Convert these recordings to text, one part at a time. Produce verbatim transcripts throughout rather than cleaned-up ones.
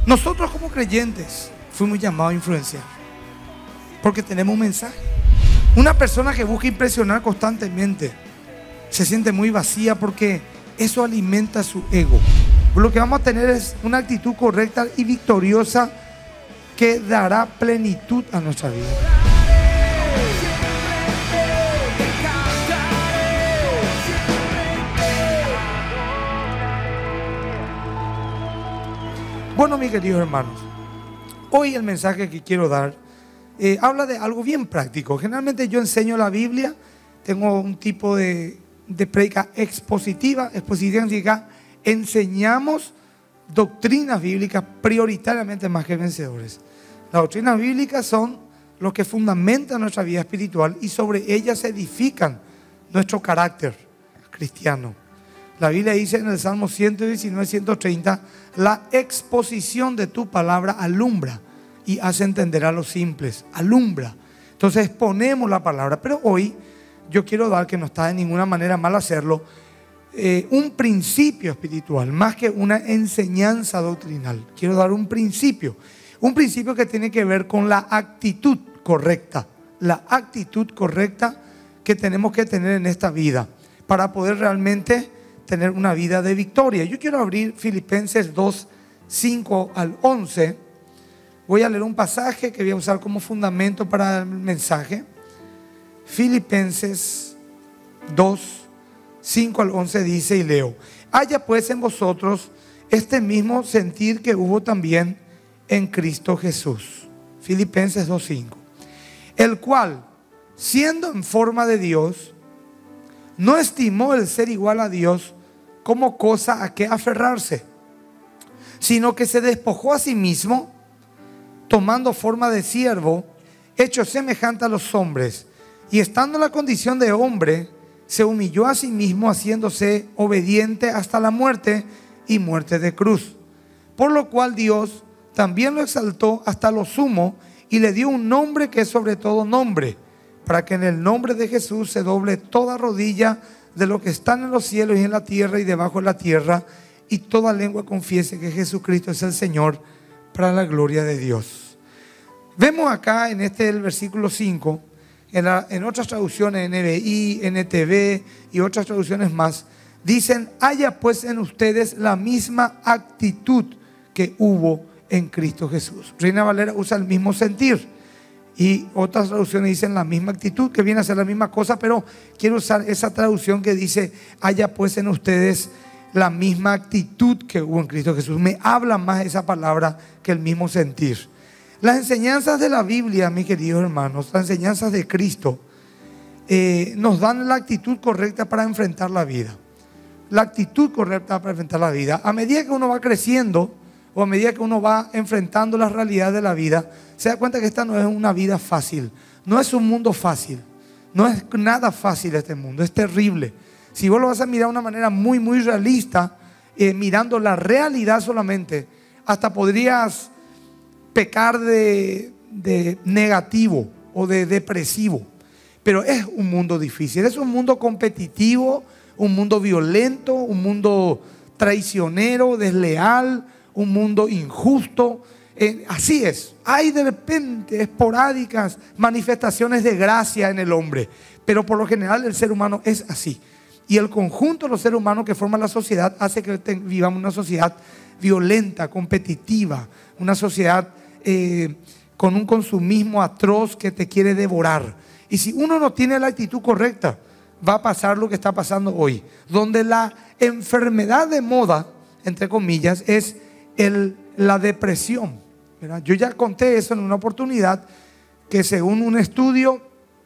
Nosotros como creyentes fuimos llamados a influenciar porque tenemos un mensaje. Una persona que busca impresionar constantemente se siente muy vacía porque eso alimenta su ego. Lo que vamos a tener es una actitud correcta y victoriosa que dará plenitud a nuestra vida. Bueno, mis queridos hermanos, hoy el mensaje que quiero dar eh, habla de algo bien práctico. Generalmente yo enseño la Biblia, tengo un tipo de, de prédica expositiva. Expositiva significa enseñamos doctrinas bíblicas prioritariamente más que vencedores. Las doctrinas bíblicas son lo que fundamentan nuestra vida espiritual y sobre ellas se edifican nuestro carácter cristiano. La Biblia dice en el Salmo ciento diecinueve, ciento treinta, la exposición de tu palabra alumbra y hace entender a los simples. Alumbra. Entonces exponemos la palabra. Pero hoy yo quiero dar, que no está de ninguna manera mal hacerlo, eh, un principio espiritual, más que una enseñanza doctrinal. Quiero dar un principio. Un principio que tiene que ver con la actitud correcta. La actitud correcta que tenemos que tener en esta vida para poder realmente tener una vida de victoria. Yo quiero abrir Filipenses dos, cinco al once. Voy a leer un pasaje que voy a usar como fundamento para el mensaje. Filipenses dos, cinco al once dice, y leo: haya pues en vosotros este mismo sentir que hubo también en Cristo Jesús. Filipenses dos, cinco. El cual, siendo en forma de Dios, no estimó el ser igual a Dios como cosa a que aferrarse, sino que se despojó a sí mismo, tomando forma de siervo, hecho semejante a los hombres, y estando en la condición de hombre, se humilló a sí mismo, haciéndose obediente hasta la muerte y muerte de cruz. Por lo cual Dios también lo exaltó hasta lo sumo y le dio un nombre que es sobre todo nombre, para que en el nombre de Jesús se doble toda rodilla de lo que están en los cielos y en la tierra y debajo de la tierra, y toda lengua confiese que Jesucristo es el Señor, para la gloria de Dios. Vemos acá en este el versículo cinco, en, la, en otras traducciones, N B I, N T V y otras traducciones más, dicen: haya pues en ustedes la misma actitud que hubo en Cristo Jesús. Reina Valera usa el mismo sentir. Y otras traducciones dicen la misma actitud, que viene a ser la misma cosa, pero quiero usar esa traducción que dice: haya pues en ustedes la misma actitud que hubo en Cristo Jesús. Me habla más esa palabra que el mismo sentir. Las enseñanzas de la Biblia, mis queridos hermanos, las enseñanzas de Cristo, eh, nos dan la actitud correcta para enfrentar la vida. La actitud correcta para enfrentar la vida. A medida que uno va creciendo, o a medida que uno va enfrentando las realidades de la vida, se da cuenta que esta no es una vida fácil. No es un mundo fácil. No es nada fácil este mundo. Es terrible. Si vos lo vas a mirar de una manera muy, muy realista, eh, mirando la realidad solamente, hasta podrías pecar de, de negativo o de depresivo. Pero es un mundo difícil. Es un mundo competitivo, un mundo violento, un mundo traicionero, desleal, un mundo injusto. Eh, así es. Hay de repente esporádicas manifestaciones de gracia en el hombre, pero por lo general el ser humano es así. Y el conjunto de los seres humanos que forman la sociedad hace que te, vivamos una sociedad violenta, competitiva, una sociedad eh, con un consumismo atroz que te quiere devorar. Y si uno no tiene la actitud correcta, va a pasar lo que está pasando hoy, donde la enfermedad de moda, entre comillas, es el, la depresión, ¿verdad? Yo ya conté eso en una oportunidad, que según un estudio,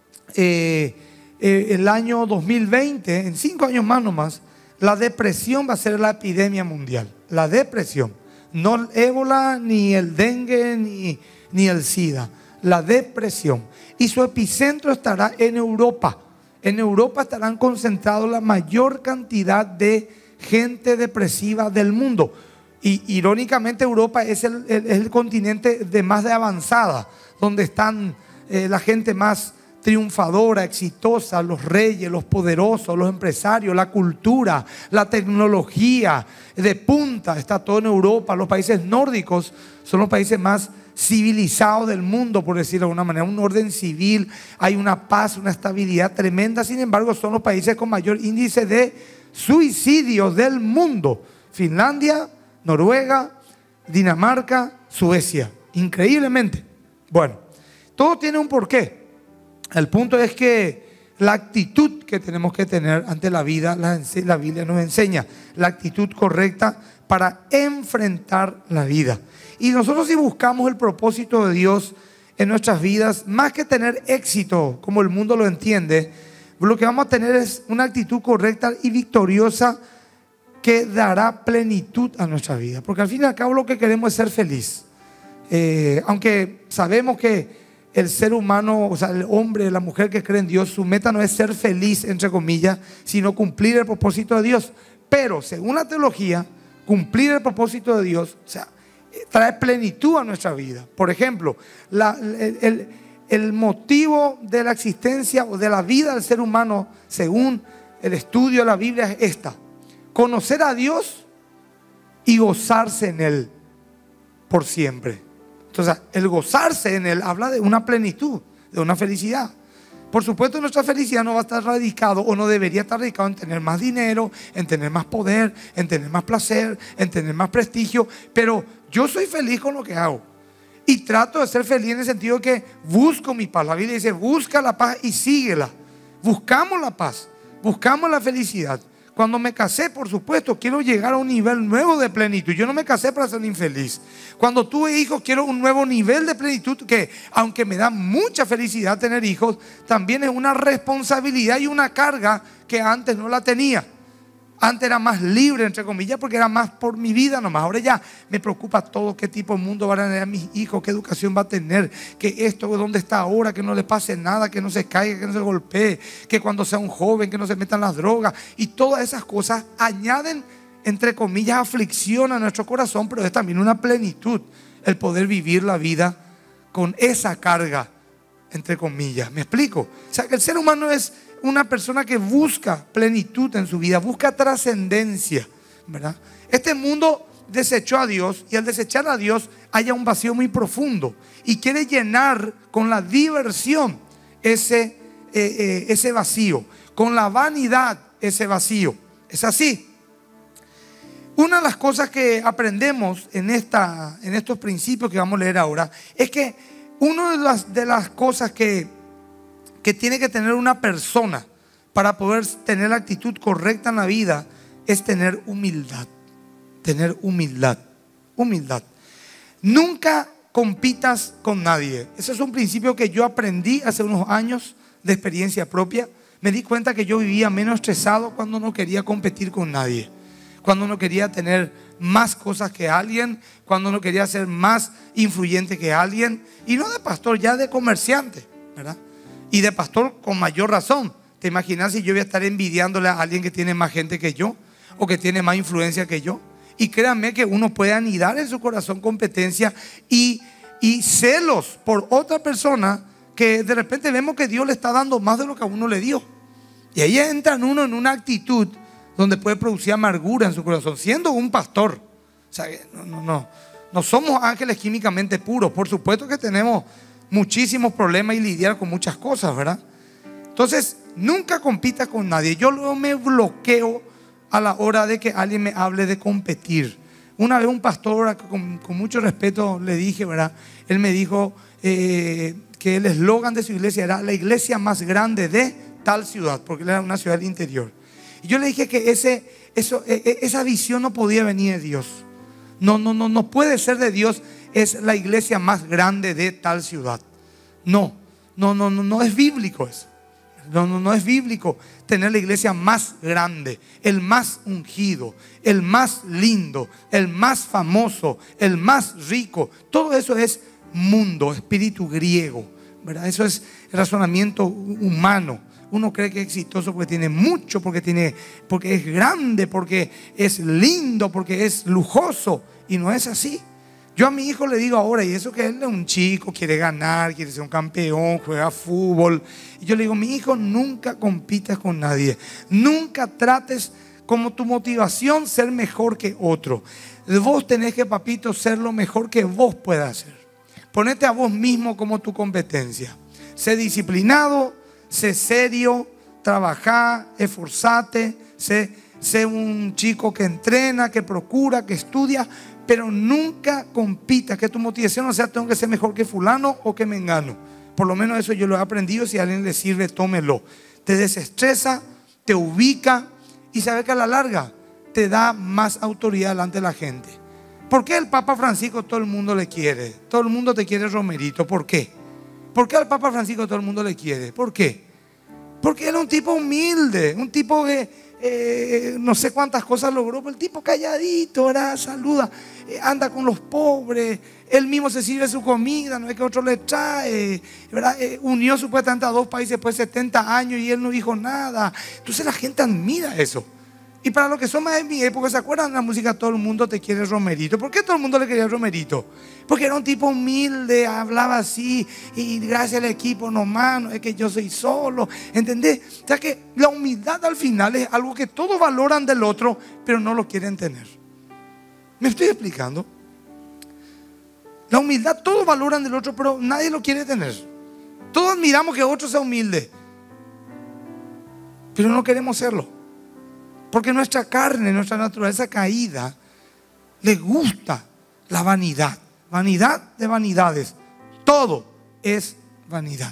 eh, eh, el año dos mil veinte, en cinco años más nomás, la depresión va a ser la epidemia mundial. La depresión, no el ébola, ni el dengue, ni, ni el SIDA. La depresión. Y su epicentro estará en Europa. En Europa estarán concentrados la mayor cantidad de gente depresiva del mundo. Y irónicamente Europa es el, el, el continente de más de avanzada, donde están eh, la gente más triunfadora, exitosa, los reyes, los poderosos, los empresarios, la cultura, la tecnología de punta, está todo en Europa. Los países nórdicos son los países más civilizados del mundo, por decirlo de alguna manera, un orden civil, hay una paz, una estabilidad tremenda. Sin embargo, son los países con mayor índice de suicidios del mundo: Finlandia, Noruega, Dinamarca, Suecia. Increíblemente. Bueno, todo tiene un porqué. El punto es que la actitud que tenemos que tener ante la vida, la, la Biblia nos enseña la actitud correcta para enfrentar la vida. Y nosotros, si buscamos el propósito de Dios en nuestras vidas, más que tener éxito como el mundo lo entiende, lo que vamos a tener es una actitud correcta y victoriosa que dará plenitud a nuestra vida. Porque al fin y al cabo lo que queremos es ser feliz. Eh, aunque sabemos que el ser humano, o sea, el hombre, la mujer que cree en Dios, su meta no es ser feliz, entre comillas, sino cumplir el propósito de Dios. Pero según la teología, cumplir el propósito de Dios, o sea, trae plenitud a nuestra vida. Por ejemplo, la, el, el, el motivo de la existencia o de la vida del ser humano, según el estudio de la Biblia, es esta: conocer a Dios y gozarse en Él por siempre. Entonces, el gozarse en Él habla de una plenitud, de una felicidad. Por supuesto, nuestra felicidad no va a estar radicado, o no debería estar radicado, en tener más dinero, en tener más poder, en tener más placer, en tener más prestigio. Pero yo soy feliz con lo que hago y trato de ser feliz en el sentido que busco mi paz. La Biblia dice: busca la paz y síguela. Buscamos la paz, buscamos la felicidad. Cuando me casé, por supuesto, quiero llegar a un nivel nuevo de plenitud. Yo no me casé para ser infeliz. Cuando tuve hijos, quiero un nuevo nivel de plenitud, que aunque me da mucha felicidad tener hijos, también es una responsabilidad y una carga que antes no la tenía. Antes era más libre, entre comillas, porque era más por mi vida nomás. Ahora ya me preocupa todo: qué tipo de mundo van a tener mis hijos, qué educación va a tener, que esto, dónde está ahora, que no le pase nada, que no se caiga, que no se golpee, que cuando sea un joven, que no se metan las drogas. Y todas esas cosas añaden, entre comillas, aflicción a nuestro corazón, pero es también una plenitud el poder vivir la vida con esa carga, entre comillas. ¿Me explico? O sea, que el ser humano es una persona que busca plenitud en su vida, busca trascendencia, ¿verdad? Este mundo desechó a Dios, y al desechar a Dios haya un vacío muy profundo, y quiere llenar con la diversión ese, eh, eh, ese vacío, con la vanidad ese vacío. Es así. Una de las cosas que aprendemos en, esta, en estos principios que vamos a leer ahora es que una de las, de las cosas que que tiene que tener una persona para poder tener la actitud correcta en la vida es tener humildad. Tener humildad. Humildad. Nunca compitas con nadie. Ese es un principio que yo aprendí hace unos años de experiencia propia. Me di cuenta que yo vivía menos estresado cuando no quería competir con nadie, cuando no quería tener más cosas que alguien, cuando no quería ser más influyente que alguien. Y no de pastor, ya de comerciante, ¿verdad? Y de pastor con mayor razón. ¿Te imaginas si yo voy a estar envidiándole a alguien que tiene más gente que yo, o que tiene más influencia que yo? Y créanme que uno puede anidar en su corazón competencia y, y celos por otra persona, que de repente vemos que Dios le está dando más de lo que a uno le dio. Y ahí entra uno en una actitud donde puede producir amargura en su corazón, siendo un pastor. O sea, no, no, no, no somos ángeles químicamente puros. Por supuesto que tenemos muchísimos problemas y lidiar con muchas cosas, ¿verdad? Entonces, nunca compitas con nadie. Yo luego me bloqueo a la hora de que alguien me hable de competir. Una vez un pastor, con, con mucho respeto le dije, ¿verdad? Él me dijo eh, que el eslogan de su iglesia era: la iglesia más grande de tal ciudad, porque él era una ciudad del interior. Y yo le dije que ese, eso, esa visión no podía venir de Dios. No, no, no, no puede ser de Dios. Es la iglesia más grande de tal ciudad. No, no, no, no, no es bíblico eso. No, no, no es bíblico tener la iglesia más grande, el más ungido, el más lindo, el más famoso, el más rico. Todo eso es mundo, espíritu griego, ¿verdad? Eso es razonamiento humano. Uno cree que es exitoso porque tiene mucho, porque, tiene, porque es grande, porque es lindo, porque es lujoso. Y no es así. Yo a mi hijo le digo ahora, y eso que él es un chico, quiere ganar, quiere ser un campeón, juega fútbol. Y yo le digo, mi hijo, nunca compitas con nadie. Nunca trates como tu motivación ser mejor que otro. Vos tenés que, papito, ser lo mejor que vos puedas hacer. Ponete a vos mismo como tu competencia. Sé disciplinado, sé serio, trabajá, esforzate, sé, sé un chico que entrena, que procura, que estudia. Pero nunca compita, que tu motivación no sea tengo que ser mejor que fulano o que mengano. Por lo menos eso yo lo he aprendido. Si a alguien le sirve, tómelo. Te desestresa, te ubica y sabe que a la larga te da más autoridad delante de la gente. ¿Por qué el Papa Francisco todo el mundo le quiere? Todo el mundo te quiere Romerito. ¿Por qué? ¿Por qué al Papa Francisco todo el mundo le quiere? ¿Por qué? Porque era un tipo humilde, un tipo que Eh, no sé cuántas cosas logró, pero el tipo calladito, ¿verdad? Saluda, eh, anda con los pobres, él mismo se sirve su comida, no es que otro le trae, ¿verdad? Eh, unió supuestamente a dos países después de setenta años y él no dijo nada. Entonces la gente admira eso. Y para los que son más de mi época, ¿se acuerdan de la música Todo el mundo te quiere Romerito? ¿Por qué todo el mundo le quería Romerito? Porque era un tipo humilde, hablaba así, y gracias al equipo nomás, no es que yo soy solo, ¿entendés? O sea que la humildad al final es algo que todos valoran del otro, pero no lo quieren tener. ¿Me estoy explicando? La humildad todos valoran del otro, pero nadie lo quiere tener. Todos admiramos que otro sea humilde, pero no queremos serlo. Porque nuestra carne, nuestra naturaleza caída, le gusta la vanidad. Vanidad de vanidades. Todo es vanidad.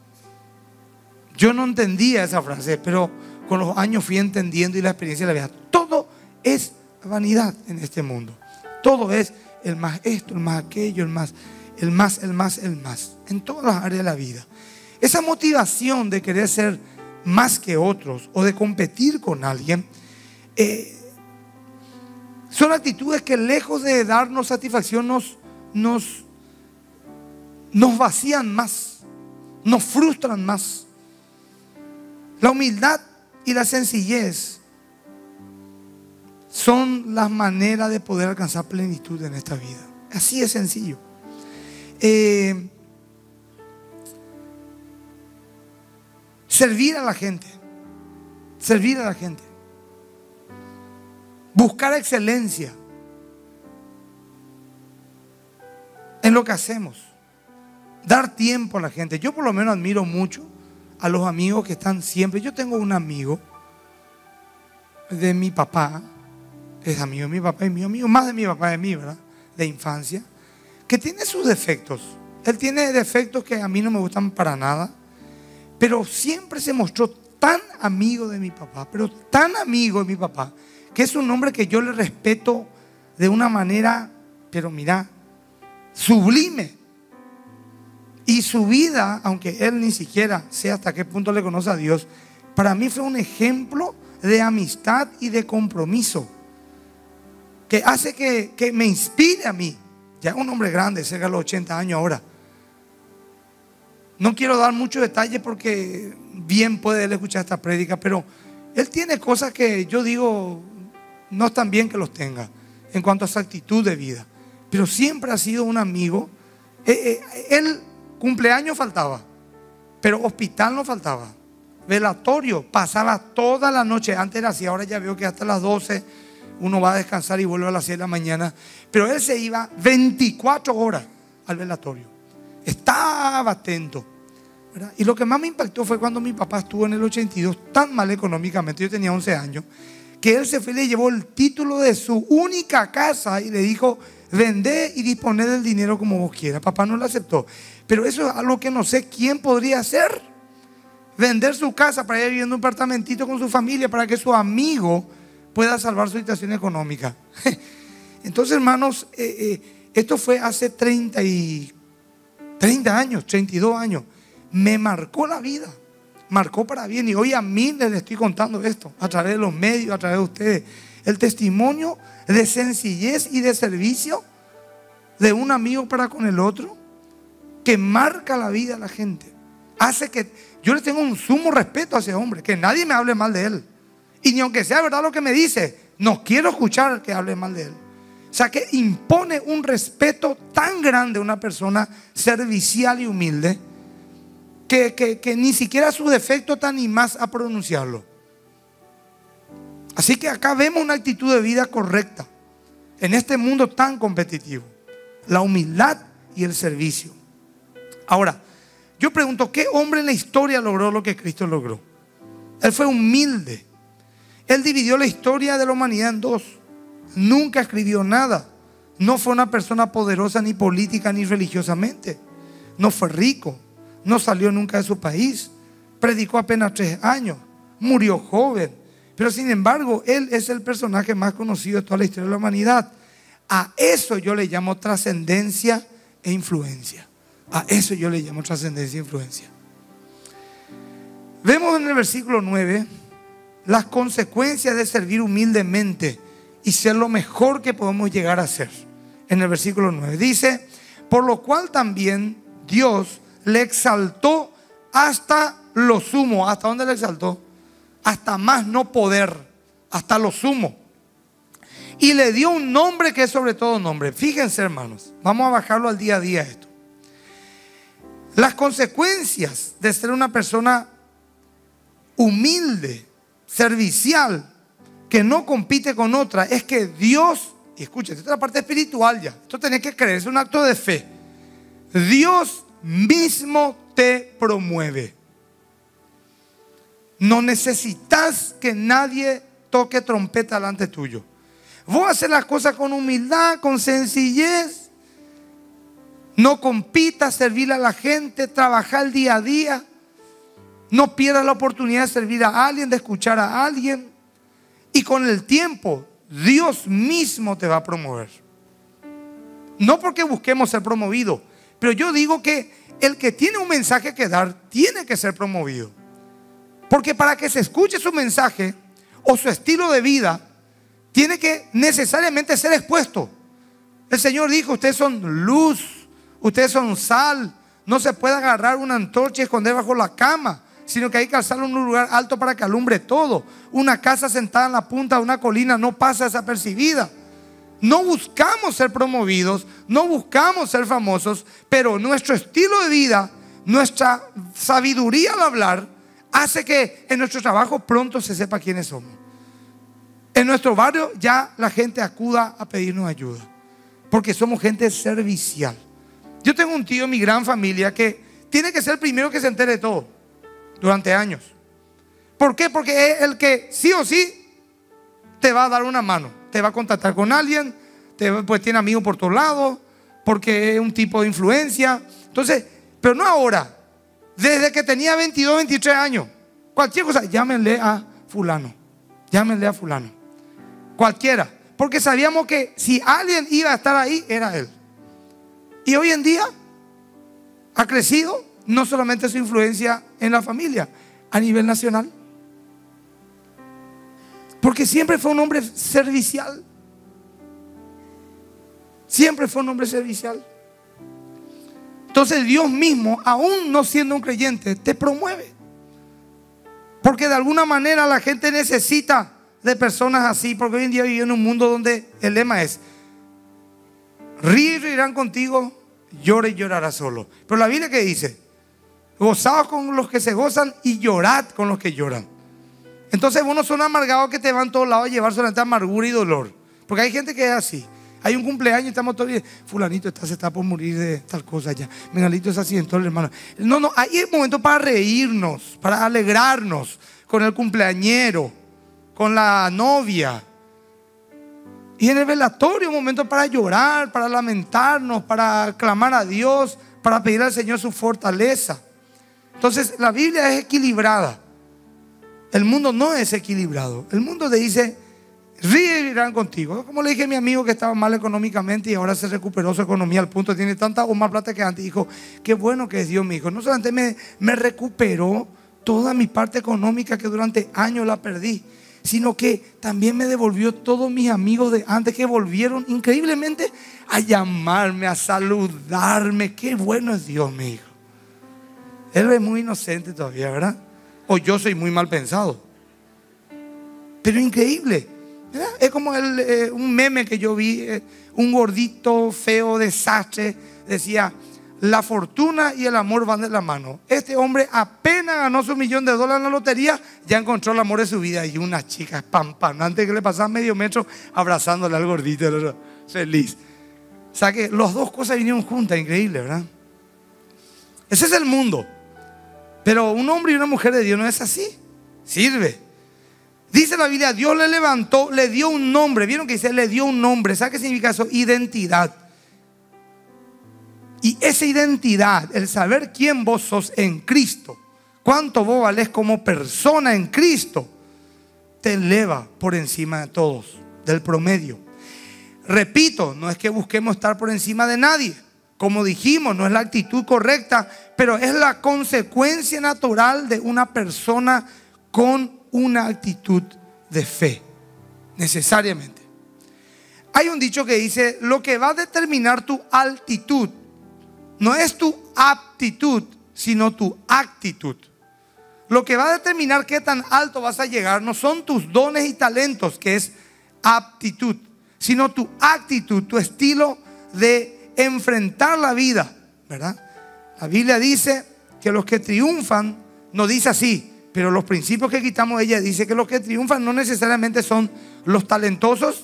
Yo no entendía esa frase, pero con los años fui entendiendo y la experiencia de la vida. Todo es vanidad en este mundo. Todo es el más esto, el más aquello, el más, el más, el más, el más. En todas las áreas de la vida. Esa motivación de querer ser más que otros o de competir con alguien, Eh, son actitudes que lejos de darnos satisfacción nos, nos, nos vacían más, nos frustran más. La humildad y la sencillez son las maneras de poder alcanzar plenitud en esta vida. Así es sencillo. Eh, servir a la gente, servir a la gente. Buscar excelencia en lo que hacemos. Dar tiempo a la gente. Yo por lo menos admiro mucho a los amigos que están siempre. Yo tengo un amigo de mi papá, es amigo de mi papá y mío, amigo más de mi papá y de mí, ¿verdad? De infancia, que tiene sus defectos. Él tiene defectos que a mí no me gustan para nada, pero siempre se mostró tan amigo de mi papá, pero tan amigo de mi papá, que es un hombre que yo le respeto de una manera, pero mira, sublime. Y su vida, aunque él ni siquiera sé hasta qué punto le conoce a Dios, para mí fue un ejemplo de amistad y de compromiso, que hace que, que me inspire a mí. Ya es un hombre grande, cerca de los ochenta años ahora. No quiero dar muchos detalles porque bien puede él escuchar esta prédica, pero él tiene cosas que yo digo no están bien que los tenga en cuanto a su actitud de vida, pero siempre ha sido un amigo. eh, eh, Él cumpleaños faltaba, pero hospital no faltaba, velatorio pasaba toda la noche. Antes era así, ahora ya veo que hasta las doce uno va a descansar y vuelve a las seis de la mañana, pero él se iba veinticuatro horas al velatorio, estaba atento, ¿verdad? Y lo que más me impactó fue cuando mi papá estuvo en el ochenta y dos tan mal económicamente, yo tenía once años, que él se fue y le llevó el título de su única casa y le dijo: vendé y disponé del dinero como vos quieras. Papá no lo aceptó, pero eso es algo que no sé quién podría hacer. Vender su casa para ir viviendo en un apartamentito con su familia para que su amigo pueda salvar su situación económica. Entonces, hermanos, eh, eh, esto fue hace treinta, y, treinta años, treinta y dos años. Me marcó la vida. Marcó para bien, y hoy a mí les estoy contando esto a través de los medios, a través de ustedes, el testimonio de sencillez y de servicio de un amigo para con el otro, que marca la vida a la gente. Hace que yo le tengo un sumo respeto a ese hombre, que nadie me hable mal de él, y ni aunque sea verdad lo que me dice, no quiero escuchar que hable mal de él. O sea que impone un respeto tan grande a una persona servicial y humilde que, que, que ni siquiera sus defectos tan ni más a pronunciarlo. Así que acá vemos una actitud de vida correcta en este mundo tan competitivo: la humildad y el servicio. Ahora, yo pregunto, ¿qué hombre en la historia logró lo que Cristo logró? Él fue humilde. Él dividió la historia de la humanidad en dos. Nunca escribió nada. No fue una persona poderosa ni política ni religiosamente. No fue rico. No salió nunca de su país. Predicó apenas tres años. Murió joven. Pero sin embargo, él es el personaje más conocido de toda la historia de la humanidad. A eso yo le llamo trascendencia e influencia. A eso yo le llamo trascendencia e influencia. Vemos en el versículo nueve las consecuencias de servir humildemente y ser lo mejor que podemos llegar a ser. En el versículo nueve dice: por lo cual también Dios le exaltó hasta lo sumo. ¿Hasta dónde le exaltó? Hasta más no poder, hasta lo sumo. Y le dio un nombre que es sobre todo nombre. Fíjense, hermanos, vamos a bajarlo al día a día esto. Las consecuencias de ser una persona humilde, servicial, que no compite con otra, es que Dios, y escuchen, esta es la parte espiritual ya, esto tenés que creer, es un acto de fe. Dios mismo te promueve. No necesitas que nadie toque trompeta delante tuyo. Vos haces las cosas con humildad, con sencillez. No compitas, servir a la gente, trabajar día a día. No pierdas la oportunidad de servir a alguien, de escuchar a alguien. Y con el tiempo, Dios mismo te va a promover. No porque busquemos ser promovidos, pero yo digo que el que tiene un mensaje que dar, tiene que ser promovido. Porque para que se escuche su mensaje o su estilo de vida, tiene que necesariamente ser expuesto. El Señor dijo: ustedes son luz, ustedes son sal. No se puede agarrar una antorcha y esconder bajo la cama, sino que hay que alzarlo en un lugar alto para que alumbre todo. Una casa sentada en la punta de una colina no pasa desapercibida. No buscamos ser promovidos, no buscamos ser famosos, pero nuestro estilo de vida, nuestra sabiduría al hablar, hace que en nuestro trabajo pronto se sepa quiénes somos. En nuestro barrio ya la gente acuda a pedirnos ayuda, porque somos gente servicial. Yo tengo un tío en mi gran familia que tiene que ser el primero que se entere de todo durante años. ¿Por qué? Porque es el que sí o sí te va a dar una mano, te va a contactar con alguien, te, pues tiene amigos por todos lados, porque es un tipo de influencia. Entonces, pero no ahora, desde que tenía veintidós, veintitrés años, cualquier cosa, llámenle a fulano, llámenle a fulano, cualquiera, porque sabíamos que si alguien iba a estar ahí, era él. Y hoy en día ha crecido no solamente su influencia en la familia, a nivel nacional, porque siempre fue un hombre servicial. Siempre fue un hombre servicial. Entonces Dios mismo, aún no siendo un creyente, te promueve. Porque de alguna manera la gente necesita de personas así. Porque hoy en día vivimos en un mundo donde el lema es: ríe y reirán contigo, llora y llorarás solo. Pero la Biblia, ¿qué dice? Gozaos con los que se gozan y llorad con los que lloran. Entonces vos no son amargados que te van a todos lados a llevar solamente amargura y dolor. Porque hay gente que es así. Hay un cumpleaños y estamos todos bien: fulanito está, se está por morir de tal cosa ya, menganito es así, entonces hermano. No, no, hay momentos para reírnos, para alegrarnos con el cumpleañero, con la novia. Y en el velatorio, momentos para llorar, para lamentarnos, para clamar a Dios, para pedir al Señor su fortaleza. Entonces la Biblia es equilibrada. El mundo no es equilibrado. El mundo te dice: ríe y irán contigo. Como le dije a mi amigo que estaba mal económicamente y ahora se recuperó su economía al punto de tiene tanta o más plata que antes. Dijo: qué bueno que es Dios, mi hijo. No solamente me, me recuperó toda mi parte económica que durante años la perdí, sino que también me devolvió todos mis amigos de antes que volvieron increíblemente a llamarme, a saludarme. Qué bueno es Dios, mi hijo. Él es muy inocente todavía, ¿verdad? O yo soy muy mal pensado. Pero increíble. ¿Verdad? Es como el, eh, un meme que yo vi, eh, un gordito feo desastre, decía: la fortuna y el amor van de la mano. Este hombre apenas ganó su millón de dólares en la lotería, ya encontró el amor de su vida. Y una chica espampanante que le pasaba medio metro abrazándole al gordito, feliz. O sea que las dos cosas vinieron juntas, increíble, ¿verdad? Ese es el mundo. Pero un hombre y una mujer de Dios no es así. Sirve. Dice la Biblia, Dios le levantó, le dio un nombre. ¿Vieron que dice? Le dio un nombre. ¿Sabe qué significa eso? Identidad. Y esa identidad, el saber quién vos sos en Cristo, cuánto vos valés como persona en Cristo, te eleva por encima de todos, del promedio. Repito, no es que busquemos estar por encima de nadie. Como dijimos, no es la actitud correcta, pero es la consecuencia natural de una persona con una actitud de fe, necesariamente. Hay un dicho que dice: lo que va a determinar tu altitud no es tu aptitud, sino tu actitud. Lo que va a determinar qué tan alto vas a llegar no son tus dones y talentos, que es aptitud, sino tu actitud, tu estilo de enfrentar la vida, ¿verdad? La Biblia dice que los que triunfan, no dice así, pero los principios que quitamos de ella dice que los que triunfan no necesariamente son los talentosos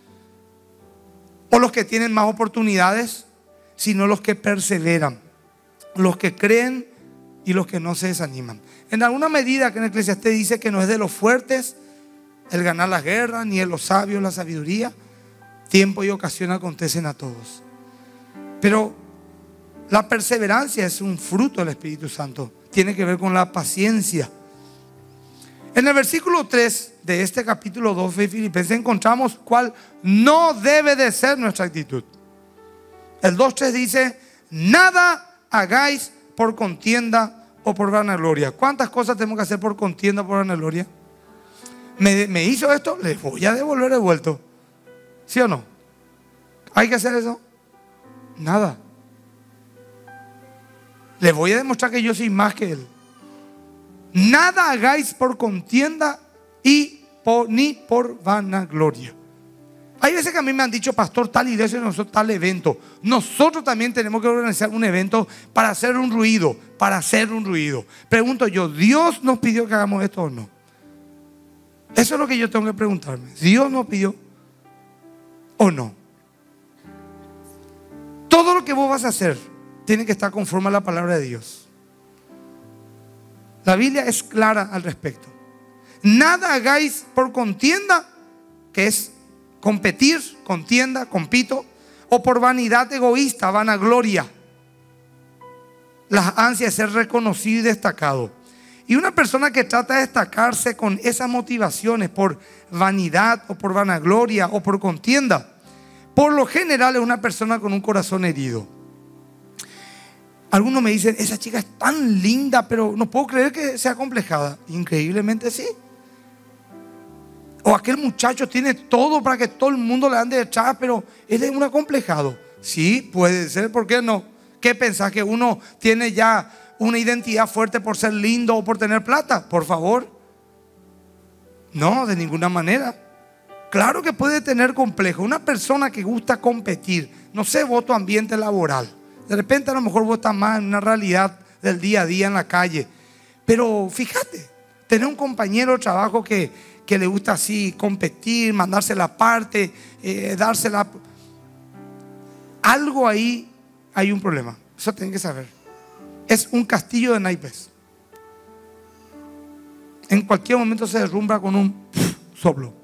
o los que tienen más oportunidades, sino los que perseveran, los que creen y los que no se desaniman. En alguna medida que en Eclesiastés dice que no es de los fuertes el ganar las guerras, ni de los sabios la sabiduría. Tiempo y ocasión acontecen a todos. Pero la perseverancia es un fruto del Espíritu Santo. Tiene que ver con la paciencia. En el versículo tres de este capítulo dos de Filipenses encontramos cuál no debe de ser nuestra actitud. El dos tres dice: nada hagáis por contienda o por vanagloria. ¿Cuántas cosas tenemos que hacer por contienda o por vanagloria? ¿Me, me hizo esto? Le voy a devolver el vuelto. ¿Sí o no? ¿Hay que hacer eso? Nada. Le voy a demostrar que yo soy más que él. Nada hagáis por contienda y por, ni por vanagloria. Hay veces que a mí me han dicho: pastor, tal iglesia, nosotros tal evento. Nosotros también tenemos que organizar un evento para hacer un ruido, para hacer un ruido. Pregunto yo, ¿Dios nos pidió que hagamos esto o no? Eso es lo que yo tengo que preguntarme. ¿Dios nos pidió o no? Todo lo que vos vas a hacer tiene que estar conforme a la palabra de Dios. La Biblia es clara al respecto. Nada hagáis por contienda, que es competir, contienda, compito, o por vanidad egoísta, vanagloria, las ansias de ser reconocido y destacado. Y una persona que trata de destacarse con esas motivaciones por vanidad o por vanagloria o por contienda, por lo general es una persona con un corazón herido. Algunos me dicen: esa chica es tan linda, pero no puedo creer que sea complejada. Increíblemente sí. O aquel muchacho tiene todo para que todo el mundo le ande detrás, pero él es un acomplejado. Sí, puede ser, ¿por qué no? ¿Qué pensás? ¿Que uno tiene ya una identidad fuerte por ser lindo o por tener plata? Por favor. No, de ninguna manera. Claro que puede tener complejo. Una persona que gusta competir, no sé, vos tu ambiente laboral. De repente a lo mejor vos estás más en una realidad del día a día en la calle. Pero fíjate, tener un compañero de trabajo que, que le gusta así competir, mandarse la parte, eh, dársela. Algo ahí hay un problema. Eso tienen que saber. Es un castillo de naipes. En cualquier momento se derrumba con un soplo.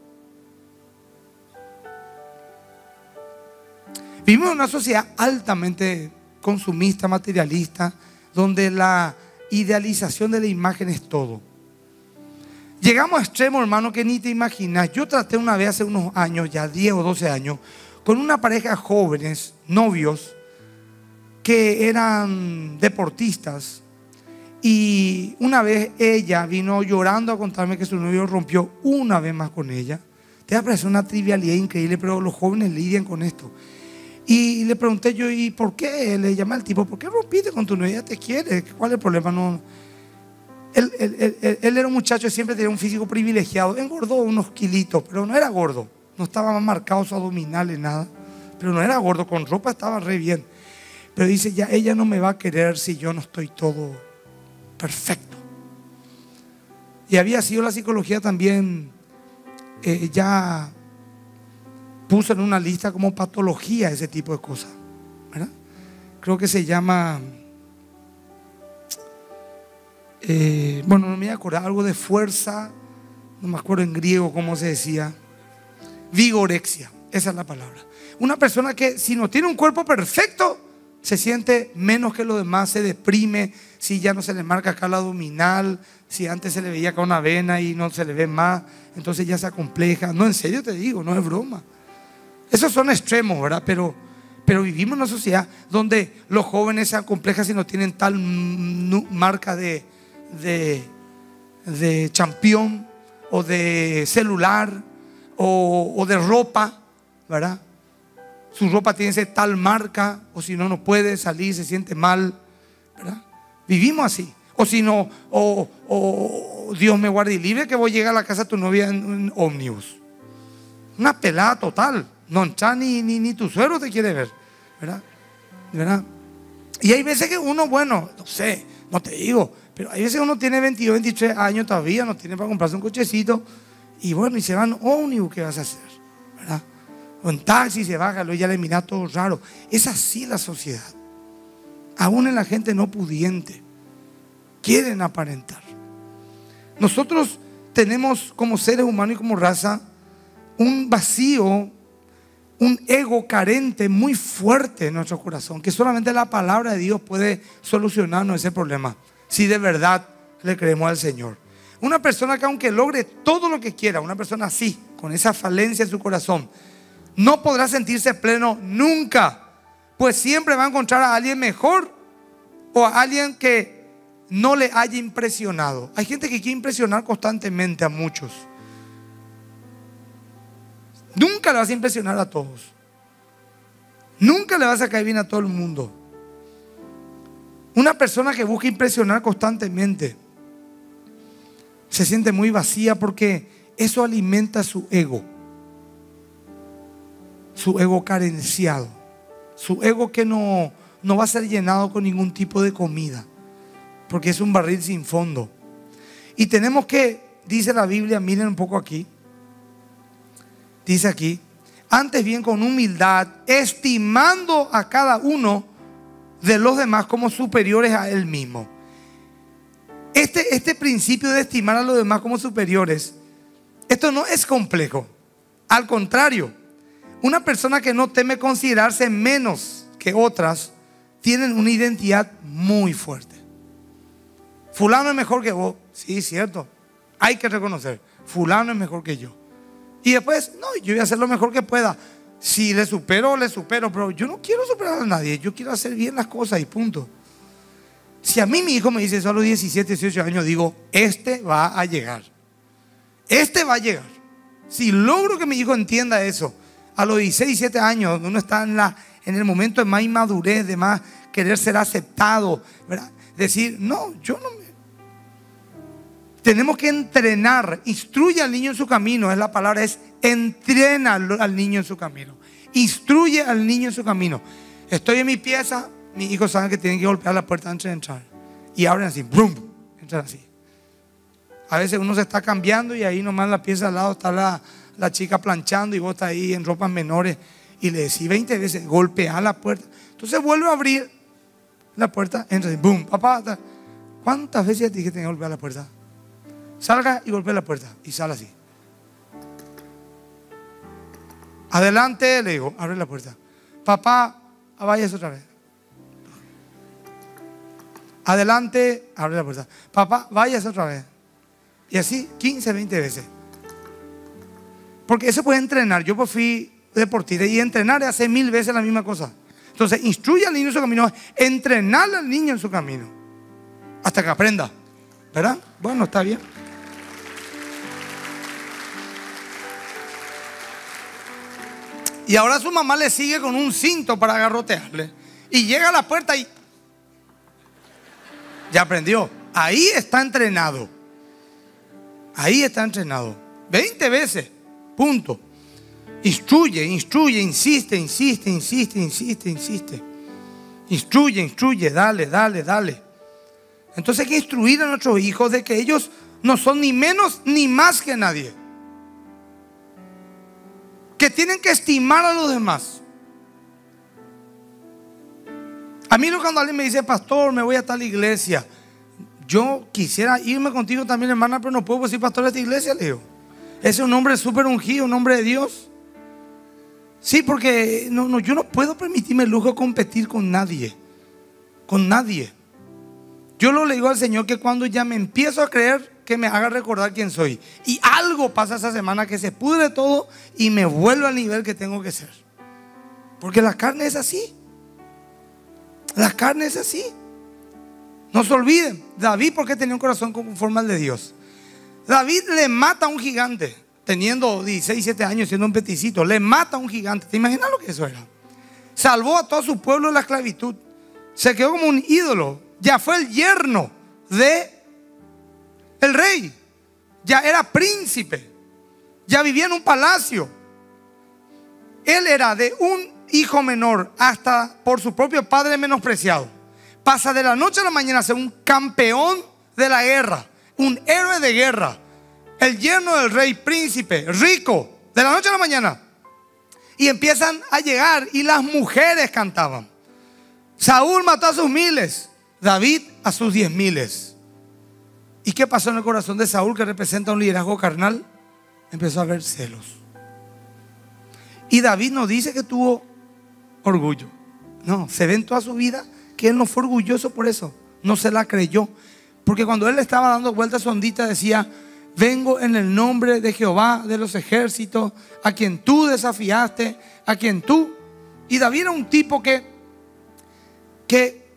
Vivimos en una sociedad altamente consumista, materialista, donde la idealización de la imagen es todo. Llegamos a extremos, hermano, que ni te imaginas. Yo traté una vez hace unos años, ya diez o doce años, con una pareja de jóvenes, novios, que eran deportistas. Y una vez ella vino llorando a contarme que su novio rompió una vez más con ella. Te va a parecer una trivialidad increíble, pero los jóvenes lidian con esto. Y le pregunté yo: ¿y por qué? Le llamé al tipo: ¿por qué rompiste con tu novia? Ella te quiere. ¿Cuál es el problema? No. Él, él, él, él era un muchacho que siempre tenía un físico privilegiado. Engordó unos kilitos, pero no era gordo. No estaba más marcado su abdominal ni nada. Pero no era gordo, con ropa estaba re bien. Pero dice, ya ella no me va a querer si yo no estoy todo perfecto. Y había sido la psicología también, eh, ya puso en una lista como patología ese tipo de cosas, ¿verdad? Creo que se llama, eh, bueno, no me voy a acordar, algo de fuerza, no me acuerdo en griego cómo se decía, vigorexia, esa es la palabra. Una persona que si no tiene un cuerpo perfecto, se siente menos que los demás, se deprime, si ya no se le marca acá la abdominal, si antes se le veía acá una vena y no se le ve más, entonces ya se acompleja. No, en serio te digo, no es broma. Esos son extremos, ¿verdad? Pero, pero vivimos en una sociedad donde los jóvenes se acomplejan si no tienen tal marca de, de, de champión o de celular o, o de ropa, ¿verdad? Su ropa tiene que ser tal marca, o si no, no puede salir, se siente mal, ¿verdad? Vivimos así. O si no, o, o Dios me guarde y libre que vos llegas a la casa de tu novia en un ómnibus. Una pelada total. No, ni, ni, ni tu suegro te quiere ver, ¿verdad? ¿verdad? Y hay veces que uno, bueno, no sé, no te digo, pero hay veces que uno tiene veintidós, veintitrés años todavía, no tiene para comprarse un cochecito, y bueno, y se va en ómnibus, ¿qué vas a hacer? ¿Verdad? O en taxi se baja, luego ya le mira todo raro. Es así la sociedad. Aún en la gente no pudiente quieren aparentar. Nosotros tenemos como seres humanos y como raza un vacío, un ego carente muy fuerte en nuestro corazón, que solamente la palabra de Dios puede solucionarnos ese problema, si de verdad le creemos al Señor. Una persona que aunque logre todo lo que quiera, una persona así, con esa falencia en su corazón, no podrá sentirse pleno nunca, pues siempre va a encontrar a alguien mejor o a alguien que no le haya impresionado. Hay gente que quiere impresionar constantemente a muchos. Nunca le vas a impresionar a todos. Nunca le vas a caer bien a todo el mundo. Una persona que busca impresionar constantemente se siente muy vacía porque eso alimenta su ego. Su ego carenciado. Su ego que no, no va a ser llenado con ningún tipo de comida, porque es un barril sin fondo. Y tenemos que, dice la Biblia, miren un poco aquí. Dice aquí, antes bien con humildad, estimando a cada uno de los demás como superiores a él mismo. Este, este principio de estimar a los demás como superiores, esto no es complejo. Al contrario, una persona que no teme considerarse menos que otras, tienen una identidad muy fuerte. Fulano es mejor que vos. Sí, cierto. Hay que reconocer, fulano es mejor que yo. Y después, no, yo voy a hacer lo mejor que pueda. Si le supero, le supero. Pero yo no quiero superar a nadie. Yo quiero hacer bien las cosas y punto. Si a mí mi hijo me dice eso a los diecisiete, dieciocho años, digo, este va a llegar. Este va a llegar. Si logro que mi hijo entienda eso, a los dieciséis, diecisiete años, donde uno está en, la, en el momento de más inmadurez, de más querer ser aceptado, ¿verdad? Decir, no, yo no me... Tenemos que entrenar, instruye al niño en su camino, es la palabra, es entrena al niño en su camino. Instruye al niño en su camino. Estoy en mi pieza, mis hijos saben que tienen que golpear la puerta antes de entrar. Y abren así, ¡brum! Entran así. A veces uno se está cambiando y ahí nomás en la pieza al lado está la, la chica planchando y vos estás ahí en ropas menores y le decís veinte veces, golpea la puerta. Entonces vuelve a abrir la puerta, entra así, ¡bum! Papá, ¿cuántas veces te dije que tenía que golpear la puerta? Salga y golpea la puerta y sale así. Adelante, le digo, abre la puerta. Papá, váyase otra vez. Adelante, abre la puerta. Papá, váyase otra vez. Y así quince, veinte veces. Porque eso puede entrenar. Yo pues fui deportista y entrenar es hacer mil veces la misma cosa. Entonces, instruye al niño en su camino, entrenar al niño en su camino hasta que aprenda. ¿Verdad? Bueno, está bien. Y ahora su mamá le sigue con un cinto para agarrotearle. Y llega a la puerta y ya aprendió. Ahí está entrenado. Ahí está entrenado. veinte veces. Punto. Instruye, instruye, insiste, insiste, insiste, insiste, insiste. Instruye, instruye, dale, dale, dale. Entonces hay que instruir a nuestros hijos de que ellos no son ni menos ni más que nadie. Que tienen que estimar a los demás. A mí cuando alguien me dice, pastor, me voy a tal iglesia, yo quisiera irme contigo también, hermana, pero no puedo decir pastor de esta iglesia, le digo. Ese es un hombre súper ungido, un hombre de Dios. Sí, porque no, no, yo no puedo permitirme el lujo de competir con nadie. Con nadie. Yo lo le digo al Señor que cuando ya me empiezo a creer, que me haga recordar quién soy. Y algo pasa esa semana que se pudre todo y me vuelvo al nivel que tengo que ser. Porque la carne es así. La carne es así. No se olviden, David, porque tenía un corazón conforme al de Dios. David le mata a un gigante, teniendo dieciséis, diecisiete años, siendo un peticito. Le mata a un gigante. ¿Te imaginas lo que eso era? Salvó a todo su pueblo de la esclavitud. Se quedó como un ídolo. Ya fue el yerno de el rey. Ya era príncipe. Ya vivía en un palacio. Él era de un hijo menor hasta por su propio padre menospreciado. Pasa de la noche a la mañana a ser un campeón de la guerra, un héroe de guerra, el yerno del rey, príncipe, rico, de la noche a la mañana. Y empiezan a llegar y las mujeres cantaban. Saúl mató a sus miles, David a sus diez miles. ¿Y qué pasó en el corazón de Saúl, que representa un liderazgo carnal? Empezó a haber celos. Y David no dice que tuvo orgullo. No, se ve en toda su vida que él no fue orgulloso por eso. No se la creyó. Porque cuando él le estaba dando vueltas a su ondita decía: vengo en el nombre de Jehová de los ejércitos, a quien tú desafiaste, a quien tú. Y David era un tipo que Que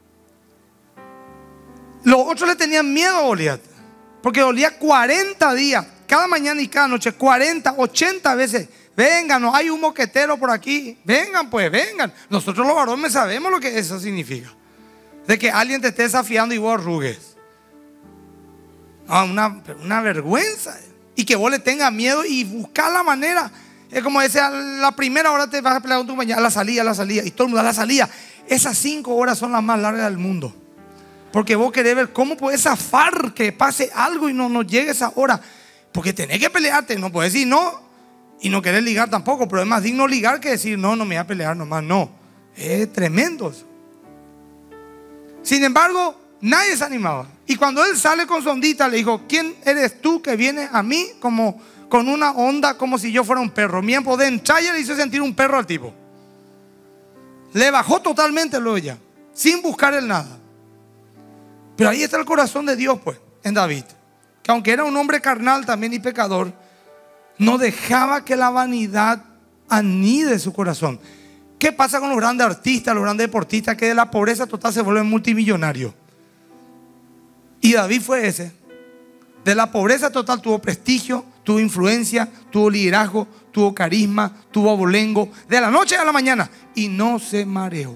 los otros le tenían miedo a Goliat, porque Goliat cuarenta días, cada mañana y cada noche, cuarenta, ochenta veces: vengan, no hay un moquetero por aquí, vengan pues, vengan. Nosotros los varones sabemos lo que eso significa, de que alguien te esté desafiando y vos arrugues. No, una, una vergüenza. Y que vos le tengas miedo y buscar la manera. Es como decir, a la primera hora te vas a pelear con tu compañero, a la salida, a la salida, y todo el mundo a la salida. Esas cinco horas son las más largas del mundo, porque vos querés ver cómo podés zafar que pase algo y no, no llegue esa hora. Porque tenés que pelearte, no podés decir no y no querés ligar tampoco. Pero es más digno ligar que decir no, no me voy a pelear nomás. No, es tremendo eso. Sin embargo, nadie se animaba. Y cuando él sale con su ondita, le dijo: ¿quién eres tú que vienes a mí como con una onda como si yo fuera un perro? Mi de entrar, le hizo sentir un perro al tipo. Le bajó totalmente lo ella, sin buscar el nada. Pero ahí está el corazón de Dios, pues, en David, que aunque era un hombre carnal también y pecador, no dejaba que la vanidad anide su corazón. ¿Qué pasa con los grandes artistas, los grandes deportistas, que de la pobreza total se vuelven multimillonarios? Y David fue ese. De la pobreza total tuvo prestigio, tuvo influencia, tuvo liderazgo, tuvo carisma, tuvo abolengo, de la noche a la mañana, y no se mareó.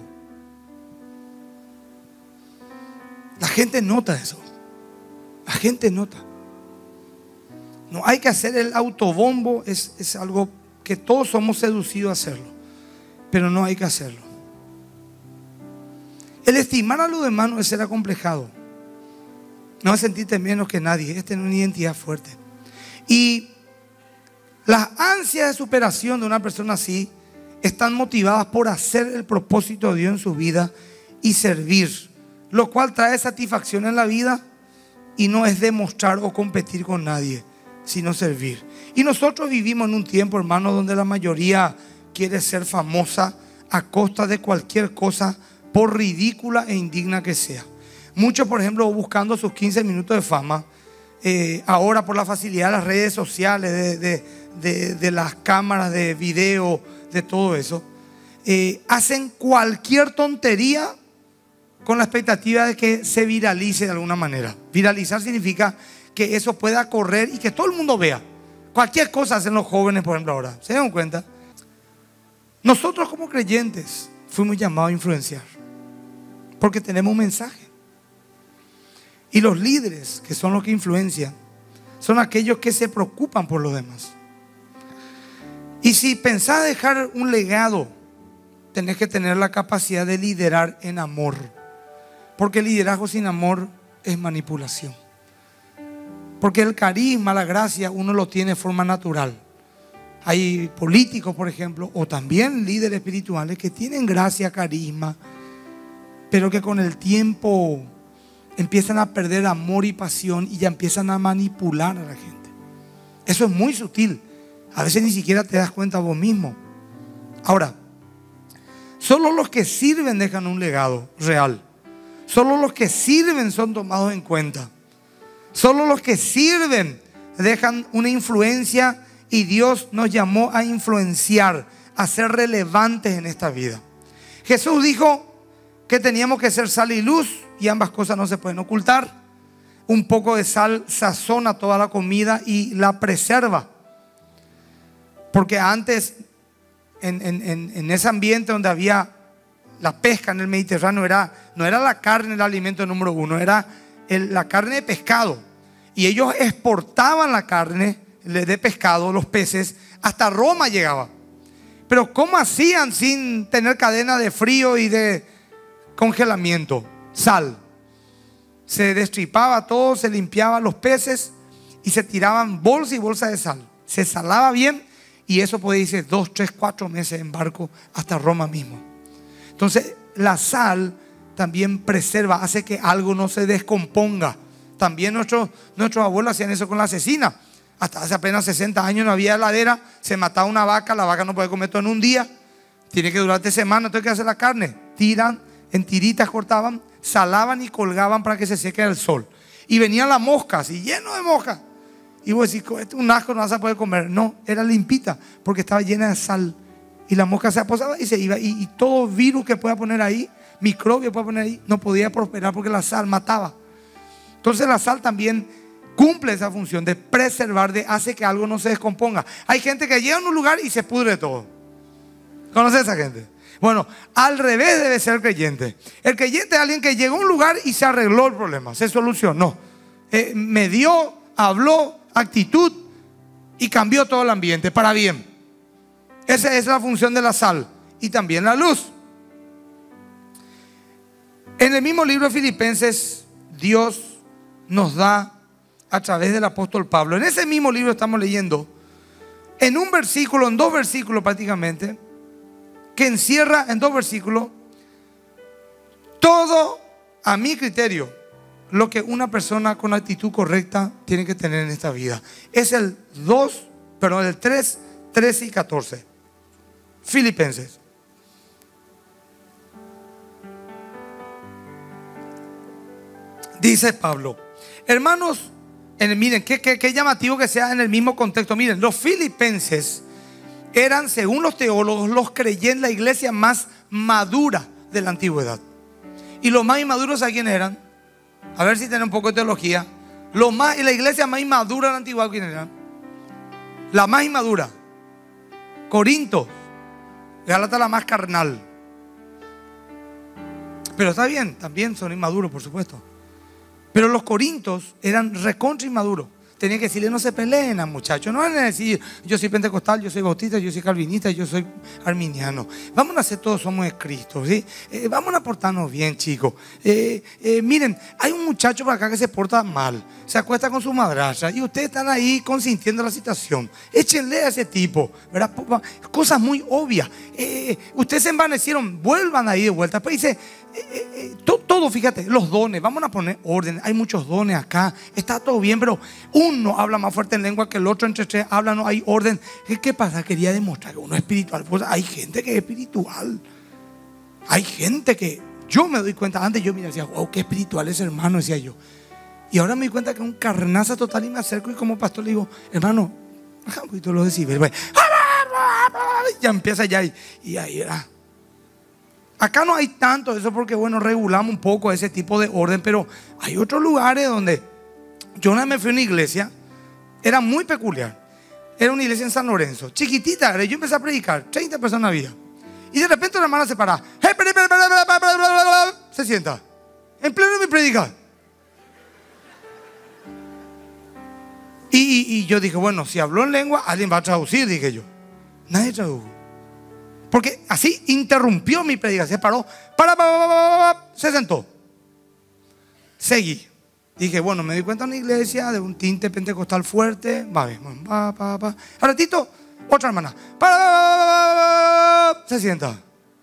La gente nota eso. La gente nota. No hay que hacer el autobombo. Es, es algo que todos somos seducidos a hacerlo, pero no hay que hacerlo. El estimar a los demás no es ser acomplejado, no es sentirte menos que nadie, es tener una identidad fuerte. Y las ansias de superación de una persona así están motivadas por hacer el propósito de Dios en su vida y servir, lo cual trae satisfacción en la vida y no es demostrar o competir con nadie, sino servir. Y nosotros vivimos en un tiempo, hermano, donde la mayoría quiere ser famosa a costa de cualquier cosa, por ridícula e indigna que sea. Muchos, por ejemplo, buscando sus quince minutos de fama, eh, ahora por la facilidad de las redes sociales, de, de, de, de las cámaras de video, de todo eso, eh, hacen cualquier tontería con la expectativa de que se viralice de alguna manera. Viralizar significa que eso pueda correr y que todo el mundo vea. Cualquier cosa hacen los jóvenes, por ejemplo, ahora. ¿Se dan cuenta? Nosotros como creyentes fuimos llamados a influenciar, porque tenemos un mensaje. Y los líderes, que son los que influencian, son aquellos que se preocupan por los demás. Y si pensás dejar un legado, tenés que tener la capacidad de liderar en amor. Porque el liderazgo sin amor es manipulación. Porque el carisma, la gracia, uno lo tiene de forma natural. Hay políticos, por ejemplo, o también líderes espirituales que tienen gracia, carisma, pero que con el tiempo empiezan a perder amor y pasión y ya empiezan a manipular a la gente. Eso es muy sutil. A veces ni siquiera te das cuenta vos mismo. Ahora, solo los que sirven dejan un legado real. Solo los que sirven son tomados en cuenta. Solo los que sirven dejan una influencia, y Dios nos llamó a influenciar, a ser relevantes en esta vida. Jesús dijo que teníamos que ser sal y luz, y ambas cosas no se pueden ocultar. Un poco de sal sazona toda la comida y la preserva. Porque antes, en, en, en ese ambiente donde había la pesca en el Mediterráneo, era, no era la carne el alimento número uno, era el, la carne de pescado. Y ellos exportaban la carne de pescado, los peces, hasta Roma llegaba. Pero ¿cómo hacían sin tener cadena de frío y de congelamiento? Sal. Se destripaba todo, se limpiaba los peces y se tiraban bolsa y bolsa de sal. Se salaba bien y eso podía irse dos, tres, cuatro meses en barco hasta Roma mismo. Entonces la sal también preserva, hace que algo no se descomponga. También nuestros, nuestros abuelos hacían eso con la cecina. Hasta hace apenas sesenta años no había heladera, se mataba una vaca, la vaca no puede comer todo en un día, tiene que durarte semanas, entonces ¿qué hace la carne? Tiran, en tiritas cortaban, salaban y colgaban para que se seque al sol. Y venían las moscas, y lleno de moscas. Y vos decís, este es un asco, no vas a poder comer. No, era limpita, porque estaba llena de sal. Y la mosca se aposaba y se iba. Y, y todo virus que pueda poner ahí, microbio que pueda poner ahí, no podía prosperar porque la sal mataba. Entonces la sal también cumple esa función de preservar, de hace que algo no se descomponga. Hay gente que llega a un lugar y se pudre todo. ¿Conoces a esa gente? Bueno, al revés debe ser el creyente. El creyente es alguien que llegó a un lugar y se arregló el problema, se solucionó. Eh, me dio, habló, actitud y cambió todo el ambiente para bien. Esa es la función de la sal y también la luz. En el mismo libro de Filipenses, Dios nos da a través del apóstol Pablo. En ese mismo libro estamos leyendo, en un versículo, en dos versículos prácticamente, que encierra en dos versículos todo, a mi criterio, lo que una persona con actitud correcta tiene que tener en esta vida. Es el dos, perdón, el tres, trece y catorce. Filipenses. Dice Pablo, hermanos, en el, miren, qué, qué, qué llamativo que sea en el mismo contexto. Miren, los filipenses eran, según los teólogos, los creyentes, la iglesia más madura de la antigüedad. Y los más inmaduros, ¿a quién eran? A ver si tienen un poco de teología. Los más, y la iglesia más inmadura de la antigüedad, ¿quién eran? La más inmadura, Corinto. Gálatas la más carnal. Pero está bien, también son inmaduros, por supuesto. Pero los corintos eran recontra inmaduros. Tenían que decirle, no se peleen, muchachos. No van a decir, yo soy pentecostal, yo soy bautista, yo soy calvinista, yo soy arminiano. Vamos a hacer todos somos de Cristo, ¿sí? Eh, vamos a portarnos bien, chicos. Eh, eh, miren, hay un muchacho por acá que se porta mal, se acuesta con su madrastra y ustedes están ahí consintiendo la situación. Échenle a ese tipo, ¿verdad? Cosas muy obvias. Eh, ustedes se envanecieron, vuelvan ahí de vuelta. Pues dice, eh, eh, todo, todo, fíjate, los dones, vamos a poner orden. Hay muchos dones acá, está todo bien, pero uno habla más fuerte en lengua que el otro, entre tres hablan, no hay orden. ¿Qué, qué pasa? Quería demostrar que uno es espiritual. Pues hay gente que es espiritual. Hay gente que, yo me doy cuenta, antes yo mira, decía, wow, qué espiritual es hermano, decía yo. Y ahora me doy cuenta que es un carnaza total y me acerco y como pastor le digo, hermano, baja un poquito los decibeles. Ya empieza ya y, y ahí era. Acá no hay tanto eso porque bueno, regulamos un poco ese tipo de orden, pero hay otros lugares donde yo una vez me fui a una iglesia, era muy peculiar. Era una iglesia en San Lorenzo, chiquitita, yo empecé a predicar, treinta personas había. Y de repente una hermana se para, se sienta, en pleno mi predica. Y, y, y yo dije, bueno, si habló en lengua, alguien va a traducir, dije yo. Nadie tradujo. Porque así interrumpió mi predicación. Se paró, para, para, para, para, para, se sentó. Seguí. Dije, bueno, me di cuenta de una iglesia de un tinte pentecostal fuerte. Va bien, va, va, va. Al ratito, otra hermana. Para, se sienta.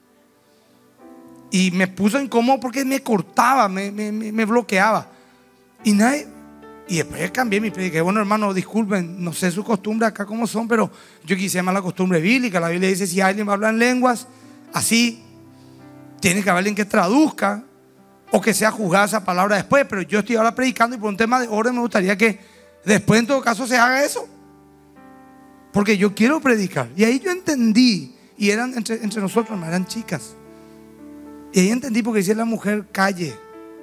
Y me puso incómodo porque me cortaba, me, me, me bloqueaba. Y nadie. Y después cambié mi predicación. Bueno, hermano, disculpen, no sé su costumbre acá cómo son, pero yo quisiera más la costumbre bíblica. La Biblia dice: si alguien va a hablar en lenguas, así, tiene que haber alguien que traduzca o que sea juzgada esa palabra después. Pero yo estoy ahora predicando y por un tema de orden me gustaría que después en todo caso se haga eso, porque yo quiero predicar. Y ahí yo entendí, y eran entre, entre nosotros, no eran chicas. Y ahí entendí porque decía la mujer: calle.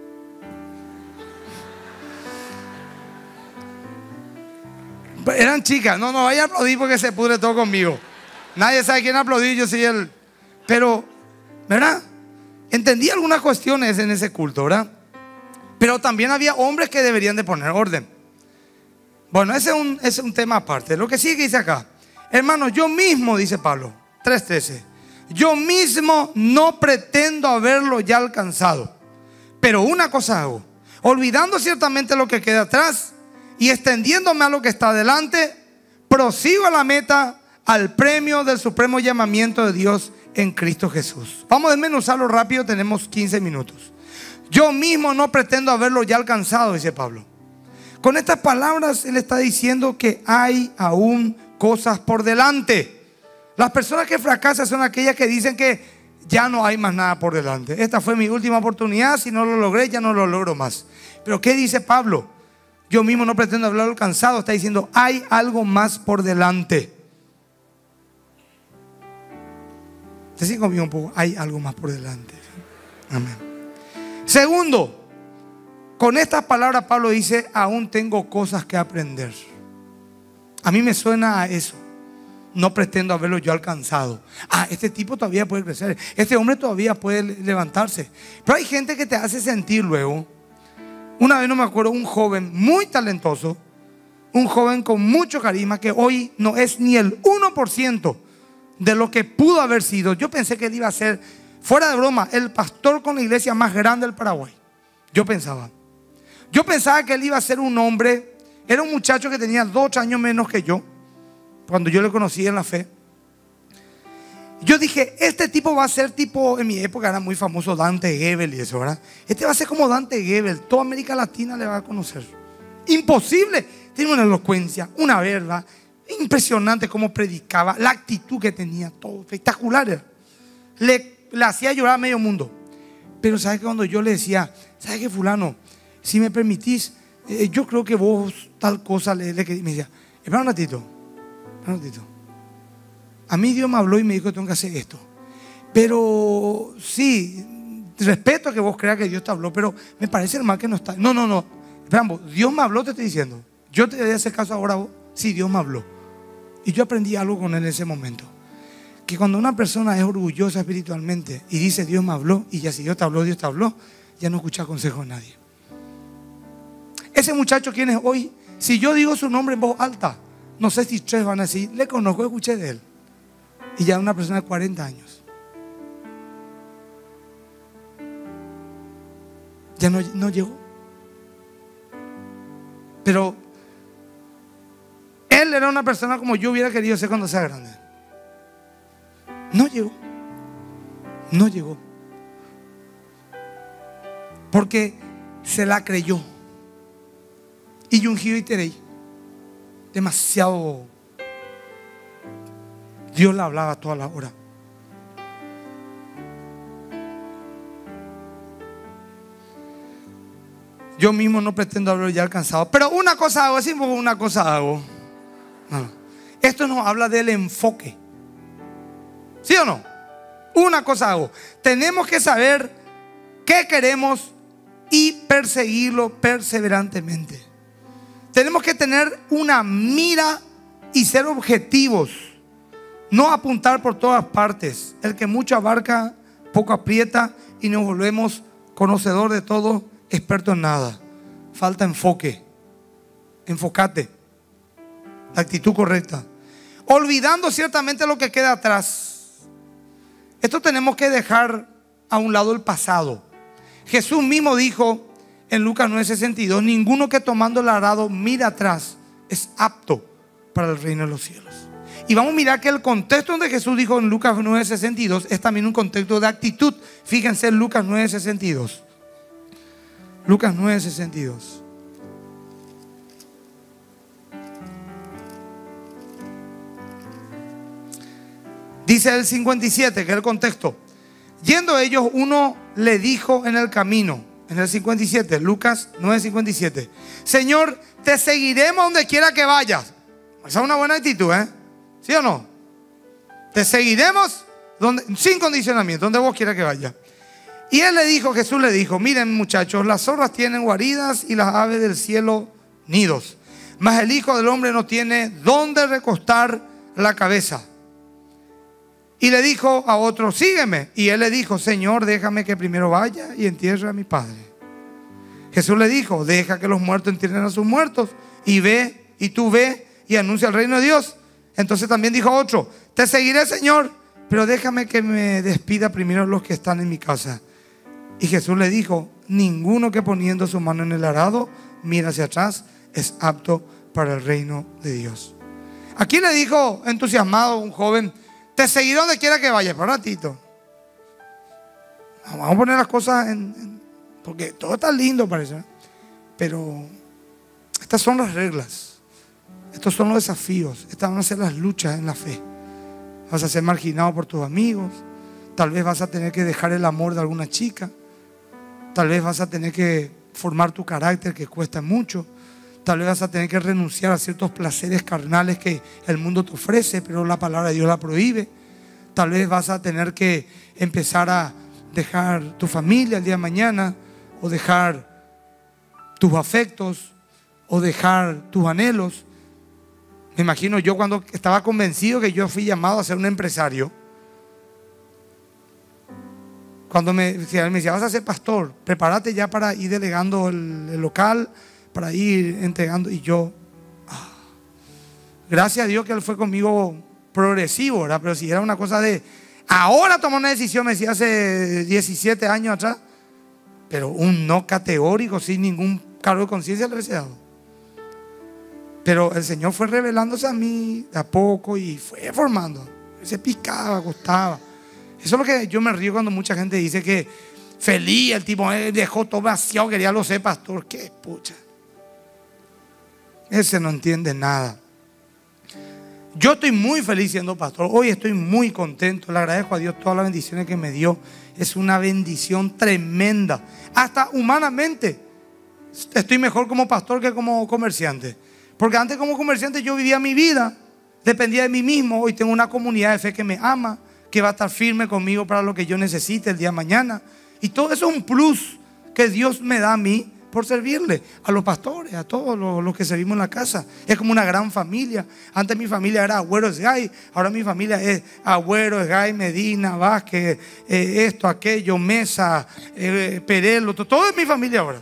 Eran chicas. No, no vaya a aplaudir porque se pudre todo conmigo. Nadie sabe quién aplaudir, yo soy el. Pero, ¿verdad? Entendí algunas cuestiones en ese culto, ¿verdad? Pero también había hombres que deberían de poner orden. Bueno, ese es un, ese es un tema aparte. Lo que sigue dice acá: hermano, yo mismo, dice Pablo, tres trece, yo mismo no pretendo haberlo ya alcanzado, pero una cosa hago, olvidando ciertamente lo que queda atrás y extendiéndome a lo que está adelante, prosigo a la meta, al premio del supremo llamamiento de Dios en Cristo Jesús. Vamos a desmenuzarlo rápido, tenemos quince minutos. Yo mismo no pretendo haberlo ya alcanzado, dice Pablo. Con estas palabras él está diciendo que hay aún cosas por delante. Las personas que fracasan son aquellas que dicen que ya no hay más nada por delante. Esta fue mi última oportunidad, si no lo logré, ya no lo logro más. Pero ¿qué dice Pablo? Yo mismo no pretendo haberlo alcanzado. Está diciendo, hay algo más por delante. ¿Te siguen conmigo un poco? Hay algo más por delante. Amén. Segundo, con estas palabras Pablo dice: aún tengo cosas que aprender. A mí me suena a eso. No pretendo haberlo yo alcanzado. Ah, este tipo todavía puede crecer. Este hombre todavía puede levantarse. Pero hay gente que te hace sentir luego. Una vez no me acuerdo, un joven muy talentoso, un joven con mucho carisma, que hoy no es ni el uno por ciento de lo que pudo haber sido. Yo pensé que él iba a ser, fuera de broma, el pastor con la iglesia más grande del Paraguay. Yo pensaba. Yo pensaba que él iba a ser un hombre. Era un muchacho que tenía dos años menos que yo cuando yo le conocí en la fe. Yo dije, este tipo va a ser tipo, en mi época era muy famoso Dante Gebel y eso, ¿verdad? Este va a ser como Dante Gebel, toda América Latina le va a conocer. Imposible. Tiene una elocuencia, una verdad impresionante, cómo predicaba, la actitud que tenía, todo espectacular. Le, le hacía llorar a medio mundo. Pero ¿sabes que cuando yo le decía, ¿sabes qué, fulano? Si me permitís, eh, yo creo que vos tal cosa le, le me decía, espera un ratito, espera un ratito. A mí Dios me habló y me dijo que tengo que hacer esto. Pero sí, respeto que vos creas que Dios te habló, pero me parece hermano que no está. No, no, no. Espera, Dios me habló, te estoy diciendo. Yo te voy a hacer caso ahora a vos. Sí, Dios me habló. Y yo aprendí algo con él en ese momento. Que cuando una persona es orgullosa espiritualmente y dice Dios me habló, y ya si Dios te habló, Dios te habló, ya no escucha consejo de nadie. Ese muchacho, ¿quién es hoy? Si yo digo su nombre en voz alta, no sé si tres van a decir, le conozco, escuché de él. Y ya una persona de cuarenta años. Ya no, no llegó. Pero él era una persona como yo hubiera querido ser cuando sea grande. No llegó. No llegó. Porque se la creyó. Y Yungido y Terey. Demasiado. Dios le hablaba toda la hora. Yo mismo no pretendo haberlo ya alcanzado. Pero una cosa hago, así una cosa hago. No. Esto nos habla del enfoque. ¿Sí o no? Una cosa hago. Tenemos que saber qué queremos y perseguirlo perseverantemente. Tenemos que tener una mira y ser objetivos. No apuntar por todas partes. El que mucho abarca, poco aprieta, y nos volvemos conocedor de todo, experto en nada. Falta enfoque. Enfócate. La actitud correcta. Olvidando ciertamente lo que queda atrás. Esto tenemos que dejar a un lado el pasado. Jesús mismo dijo en Lucas nueve sesenta y dos: ninguno que tomando el arado mira atrás es apto para el reino de los cielos. Y vamos a mirar que el contexto donde Jesús dijo en Lucas nueve sesenta y dos es también un contexto de actitud. Fíjense en Lucas nueve sesenta y dos. Lucas nueve sesenta y dos. Dice el cincuenta y siete, que es el contexto. Yendo ellos, uno le dijo en el camino, en el cincuenta y siete, Lucas nueve cincuenta y siete: Señor, te seguiremos donde quiera que vayas. Esa es una buena actitud, ¿eh? ¿Sí o no? Te seguiremos donde, sin condicionamiento, donde vos quieras que vaya. Y él le dijo, Jesús le dijo: miren, muchachos, las zorras tienen guaridas y las aves del cielo nidos, mas el Hijo del Hombre no tiene dónde recostar la cabeza. Y le dijo a otro: sígueme. Y él le dijo: Señor, déjame que primero vaya y entierre a mi padre. Jesús le dijo: deja que los muertos entierren a sus muertos, y ve, y tú ve y anuncia el reino de Dios. Entonces también dijo otro: te seguiré, Señor, pero déjame que me despida primero los que están en mi casa. Y Jesús le dijo: ninguno que poniendo su mano en el arado mira hacia atrás es apto para el reino de Dios. Aquí le dijo entusiasmado un joven: te seguiré donde quiera que vaya. Para un ratito, vamos a poner las cosas en, en, porque todo está lindo parece, ¿eh? Pero estas son las reglas. Estos son los desafíos. Estas van a ser las luchas en la fe. Vas a ser marginado por tus amigos. Tal vez vas a tener que dejar el amor de alguna chica. Tal vez vas a tener que formar tu carácter, que cuesta mucho. Tal vez vas a tener que renunciar a ciertos placeres carnales que el mundo te ofrece, pero la palabra de Dios la prohíbe. Tal vez vas a tener que empezar a dejar tu familia el día de mañana, o dejar tus afectos, o dejar tus anhelos. Me imagino yo cuando estaba convencido que yo fui llamado a ser un empresario. Cuando me, me decía: vas a ser pastor, prepárate ya para ir delegando el, el local, para ir entregando. Y yo, ah, gracias a Dios que Él fue conmigo progresivo, ¿verdad? Pero si era una cosa de ahora tomar una decisión, me decía hace diecisiete años atrás, pero un no categórico, sin ningún cargo de conciencia le hubiese dado. Pero el Señor fue revelándose a mí de a poco y fue formando. Se picaba, costaba. Eso es lo que yo me río cuando mucha gente dice que feliz el tipo, él dejó todo vaciado, quería lo ser pastor. Qué pucha. Ese no entiende nada. Yo estoy muy feliz siendo pastor. Hoy estoy muy contento. Le agradezco a Dios todas las bendiciones que me dio. Es una bendición tremenda. Hasta humanamente estoy mejor como pastor que como comerciante. Porque antes como comerciante yo vivía mi vida, dependía de mí mismo. Hoy tengo una comunidad de fe que me ama, que va a estar firme conmigo para lo que yo necesite el día de mañana. Y todo eso es un plus que Dios me da a mí por servirle a los pastores, a todos los, los que servimos en la casa. Es como una gran familia. Antes mi familia era Agüero Esgay, ahora mi familia es Agüero Esgay, Medina, Vázquez, eh, esto, aquello, Mesa, eh, Perelo, todo, todo es mi familia ahora.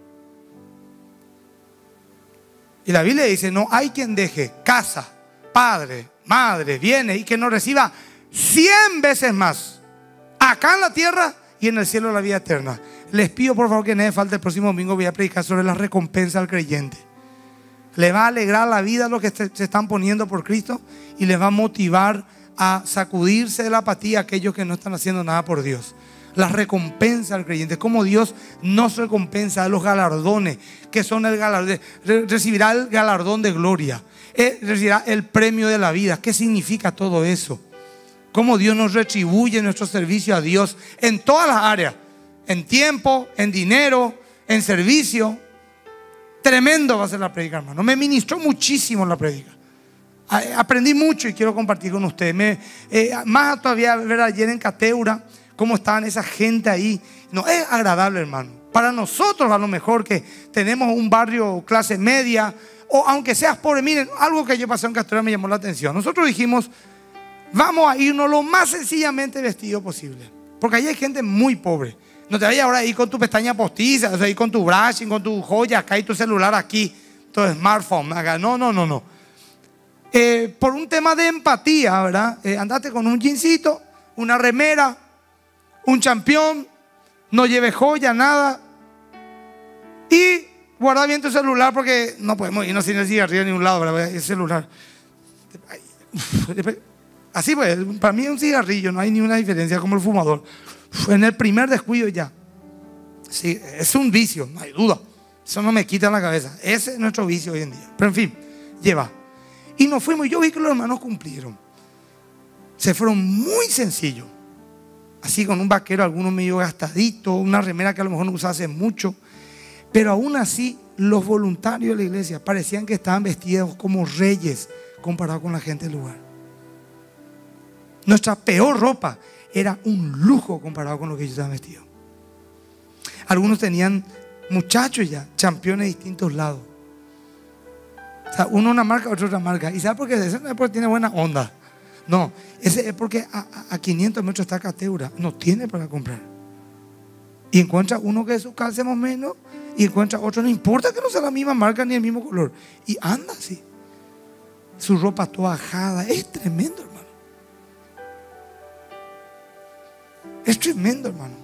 Y la Biblia dice: no hay quien deje casa, padre, madre, bienes, y que no reciba cien veces más acá en la tierra y en el cielo la vida eterna. Les pido por favor que no me falte, el próximo domingo voy a predicar sobre la recompensa al creyente. Le va a alegrar la vida a los que se están poniendo por Cristo, y les va a motivar a sacudirse de la apatía a aquellos que no están haciendo nada por Dios. La recompensa al creyente, como Dios nos recompensa de los galardones, que son el galardón, recibirá el galardón de gloria, recibirá el premio de la vida. ¿Qué significa todo eso? Cómo Dios nos retribuye nuestro servicio a Dios en todas las áreas, en tiempo, en dinero, en servicio. Tremendo va a ser la prédica, hermano. Me ministró muchísimo la prédica. Aprendí mucho y quiero compartir con ustedes. Me, eh, más todavía ver ayer en Cateura cómo estaban esa gente ahí. No, es agradable, hermano. Para nosotros a lo mejor que tenemos un barrio clase media, o aunque seas pobre, miren, algo que yo pasé en Cateura me llamó la atención. Nosotros dijimos: vamos a irnos lo más sencillamente vestido posible, porque allí hay gente muy pobre. No te vayas ahora ahí con tu pestaña postiza, o sea, ahí con tu brushing, con tu joya acá y tu celular aquí, tu smartphone acá. No, no, no, no. Eh, por un tema de empatía, ¿verdad? Eh, andate con un jeansito, una remera, un champión, no lleve joya, nada. Y guarda bien tu celular porque no podemos irnos sin el cigarrillo a ningún lado, ¿verdad? El celular. Así pues, para mí es un cigarrillo, no hay ninguna diferencia como el fumador. En el primer descuido ya. Sí, es un vicio, no hay duda. Eso no me quita la cabeza. Ese es nuestro vicio hoy en día. Pero en fin, lleva. Y nos fuimos. Yo vi que los hermanos cumplieron. Se fueron muy sencillos. Así con un vaquero, algunos medio gastadito, una remera que a lo mejor no usaba hace mucho. Pero aún así, los voluntarios de la iglesia parecían que estaban vestidos como reyes comparado con la gente del lugar. Nuestra peor ropa era un lujo comparado con lo que ellos estaban vestidos. Algunos tenían muchachos ya, campeones de distintos lados. O sea, uno una marca, otro otra marca. ¿Y sabe por qué? Ese no es porque tiene buena onda. No, ese es porque a, a, a quinientos metros está Cateura. No tiene para comprar. Y encuentra uno que su calcemos menos y encuentra otro. No importa que no sea la misma marca ni el mismo color. Y anda así. Su ropa toda ajada. Es tremendo, hermano. Es tremendo, hermano.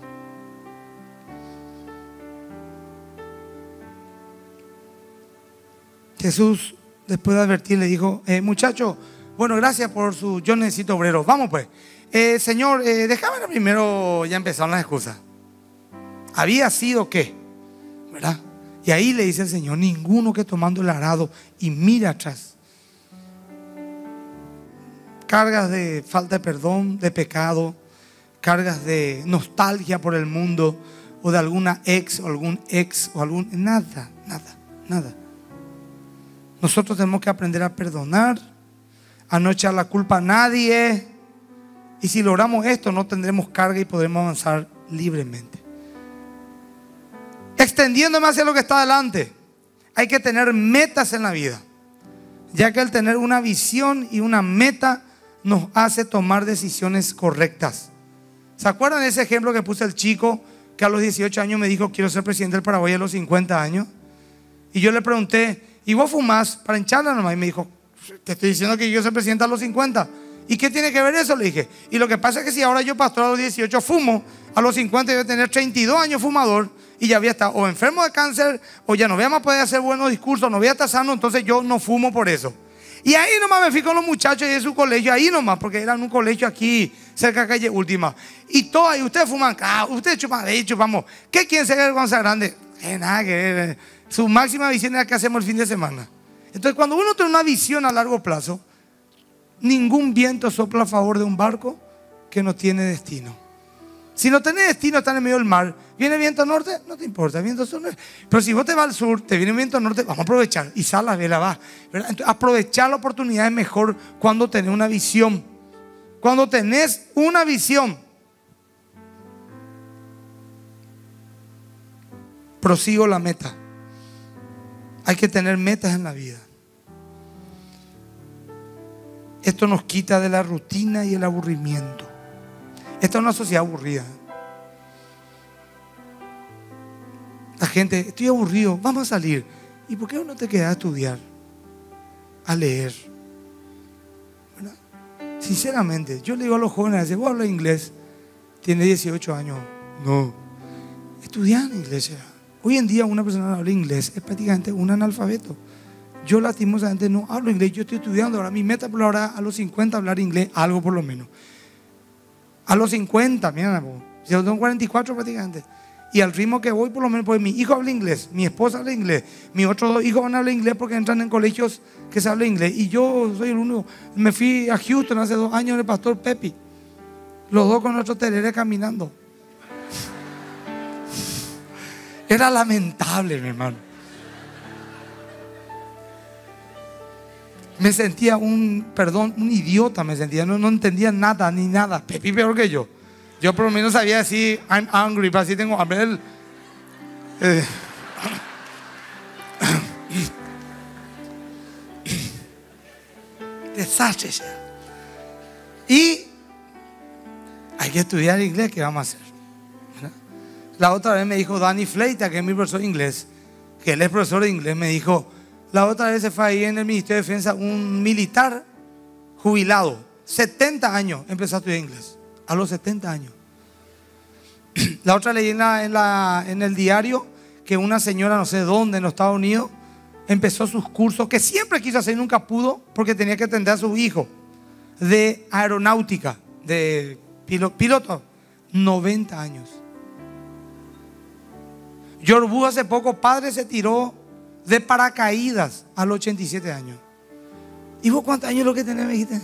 Jesús, después de advertir, le dijo: eh, muchacho, bueno, gracias por su, yo necesito obreros. Vamos pues. Eh, señor, eh, déjame primero, ya empezaron las excusas. ¿Había sido qué? ¿Verdad? Y ahí le dice el Señor: ninguno que tomando el arado y mira atrás. Cargas de falta de perdón, de pecado, cargas de nostalgia por el mundo, o de alguna ex, o algún ex, o algún, nada, nada, nada. Nosotros tenemos que aprender a perdonar, a no echar la culpa a nadie. Y si logramos esto, no tendremos carga y podremos avanzar libremente. Extendiéndome hacia lo que está adelante, hay que tener metas en la vida, ya que el tener una visión y una meta nos hace tomar decisiones correctas. ¿Se acuerdan de ese ejemplo que puse el chico que a los dieciocho años me dijo: quiero ser presidente del Paraguay a los cincuenta años? Y yo le pregunté: ¿y vos fumás para hincharla nomás? Y me dijo: te estoy diciendo que yo soy presidente a los cincuenta. ¿Y qué tiene que ver eso? Le dije: y lo que pasa es que si ahora yo pastor a los dieciocho fumo, a los cincuenta yo voy a tener treinta y dos años fumador y ya voy a estar o enfermo de cáncer, o ya no voy a más poder hacer buenos discursos, no voy a estar sano, entonces yo no fumo por eso. Y ahí nomás me fui con los muchachos de su colegio, ahí nomás, porque eran un colegio aquí, cerca de calle Última. Y todos ahí, ustedes fuman, ah, ustedes chupan, de hecho, vamos, ¿qué quieren ser cuando sea grande? Eh, nada que ver. Su máxima visión es la que hacemos el fin de semana. Entonces, cuando uno tiene una visión a largo plazo, ningún viento sopla a favor de un barco que no tiene destino. Si no tenés destino, está en el medio del mar. ¿Viene viento norte? No te importa, viento sur. Pero si vos te vas al sur, te viene viento norte, vamos a aprovechar. Y sal la vela, va. Entonces, aprovechar la oportunidad es mejor cuando tenés una visión. Cuando tenés una visión, prosigo la meta. Hay que tener metas en la vida. Esto nos quita de la rutina y el aburrimiento. Esta es una sociedad aburrida. La gente: estoy aburrido, vamos a salir. ¿Y por qué no te quedas a estudiar? A leer. ¿Verdad? Sinceramente, yo le digo a los jóvenes: ¿vos hablas inglés? Tiene dieciocho años. No. Estudiar en inglés. Hoy en día una persona que habla inglés es prácticamente un analfabeto. Yo lastimosamente no hablo inglés. Yo estoy estudiando ahora. Mi meta por ahora a los cincuenta hablar inglés, algo por lo menos. A los cincuenta, mira, yo tengo cuarenta y cuatro prácticamente. Y al ritmo que voy, por lo menos, pues mi hijo habla inglés, mi esposa habla inglés, mis otros dos hijos van a hablar inglés porque entran en colegios que se habla inglés. Y yo soy el único. Me fui a Houston hace dos años el pastor Pepi. Los dos con nuestro tereré caminando. Era lamentable, mi hermano. Me sentía un, perdón, un idiota me sentía. No, no entendía nada, ni nada. Pepi peor que yo. Yo por lo menos sabía decir I'm hungry, pero así tengo hambre. Eh. Desastre. Y hay que estudiar inglés, ¿qué vamos a hacer? ¿Verdad? La otra vez me dijo Danny Fleita, que es mi profesor de inglés, que él es profesor de inglés, me dijo: La otra vez se fue ahí en el Ministerio de Defensa un militar jubilado, setenta años, empezó a estudiar inglés, a los setenta años. La otra leí en, la, en, la, en el diario que una señora, no sé dónde, en los Estados Unidos, empezó sus cursos que siempre quiso hacer y nunca pudo porque tenía que atender a su hijo de aeronáutica, de piloto, piloto noventa años. George Bush hace poco, padre, se tiró de paracaídas a los ochenta y siete años. ¿Y vos cuántos años lo que tenés, me dijiste?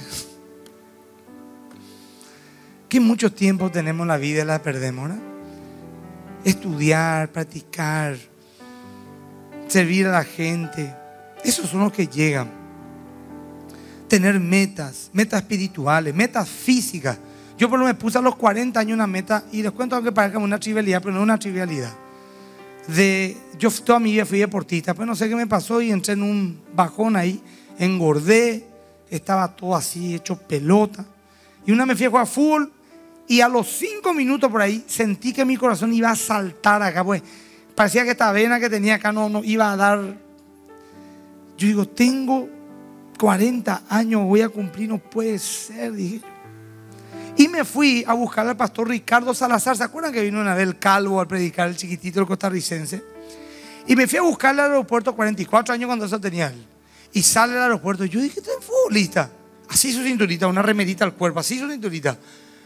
Que mucho tiempo tenemos en la vida y la perdemos, ¿no? Estudiar, practicar, servir a la gente, esos son los que llegan. Tener metas, metas espirituales, metas físicas. Yo por lo menos me puse a los cuarenta años una meta, y les cuento que parezca una trivialidad, pero no es una trivialidad. De, yo toda mi vida fui deportista, pues no sé qué me pasó y entré en un bajón ahí, engordé, estaba todo así hecho pelota. Y una me fui a jugar fútbol y a los cinco minutos por ahí sentí que mi corazón iba a saltar acá, pues parecía que esta vena que tenía acá no, no iba a dar. Yo digo, tengo cuarenta años, voy a cumplir, no puede ser, dije yo. Y me fui a buscar al pastor Ricardo Salazar. ¿Se acuerdan que vino una vez el calvo al predicar, el chiquitito, el costarricense? Y me fui a buscarle al aeropuerto, cuarenta y cuatro años cuando eso tenía él. Y sale al aeropuerto. Yo dije, ¿este es futbolista? Así su cinturita, una remerita al cuerpo, así su cinturita.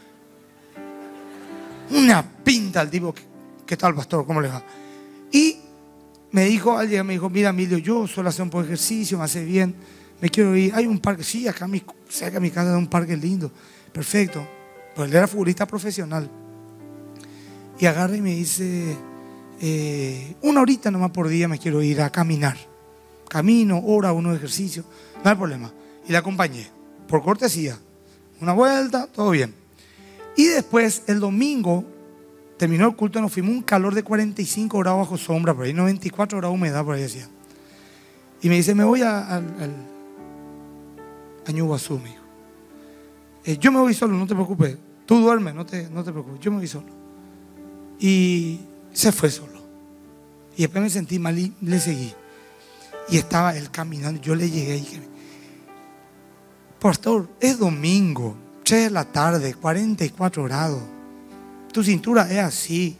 Una pinta al tipo. ¿Qué tal, pastor? ¿Cómo le va? Y me dijo, al llegar me dijo, mira, Emilio, yo suelo hacer un poco de ejercicio, me hace bien, me quiero ir. Hay un parque, sí, acá mi, cerca de mi casa hay un parque lindo. Perfecto. Pues él era futbolista profesional. Y agarra y me dice, eh, una horita nomás por día me quiero ir a caminar. Camino, hora, uno de ejercicio, no hay problema. Y le acompañé, por cortesía. Una vuelta, todo bien. Y después, el domingo, terminó el culto, nos fuimos un calor de cuarenta y cinco grados bajo sombra, por ahí noventa y cuatro grados de humedad, por ahí decía. Y me dice, me voy a, a, a, a Ñuguazú, me dijo. Eh, yo me voy solo, no te preocupes. Tú duermes, no te, no te preocupes. Yo me voy solo. Y se fue solo. Y después me sentí mal y le seguí. Y estaba él caminando. Yo le llegué y dije, pastor, es domingo, tres de la tarde, cuarenta y cuatro grados. Tu cintura es así.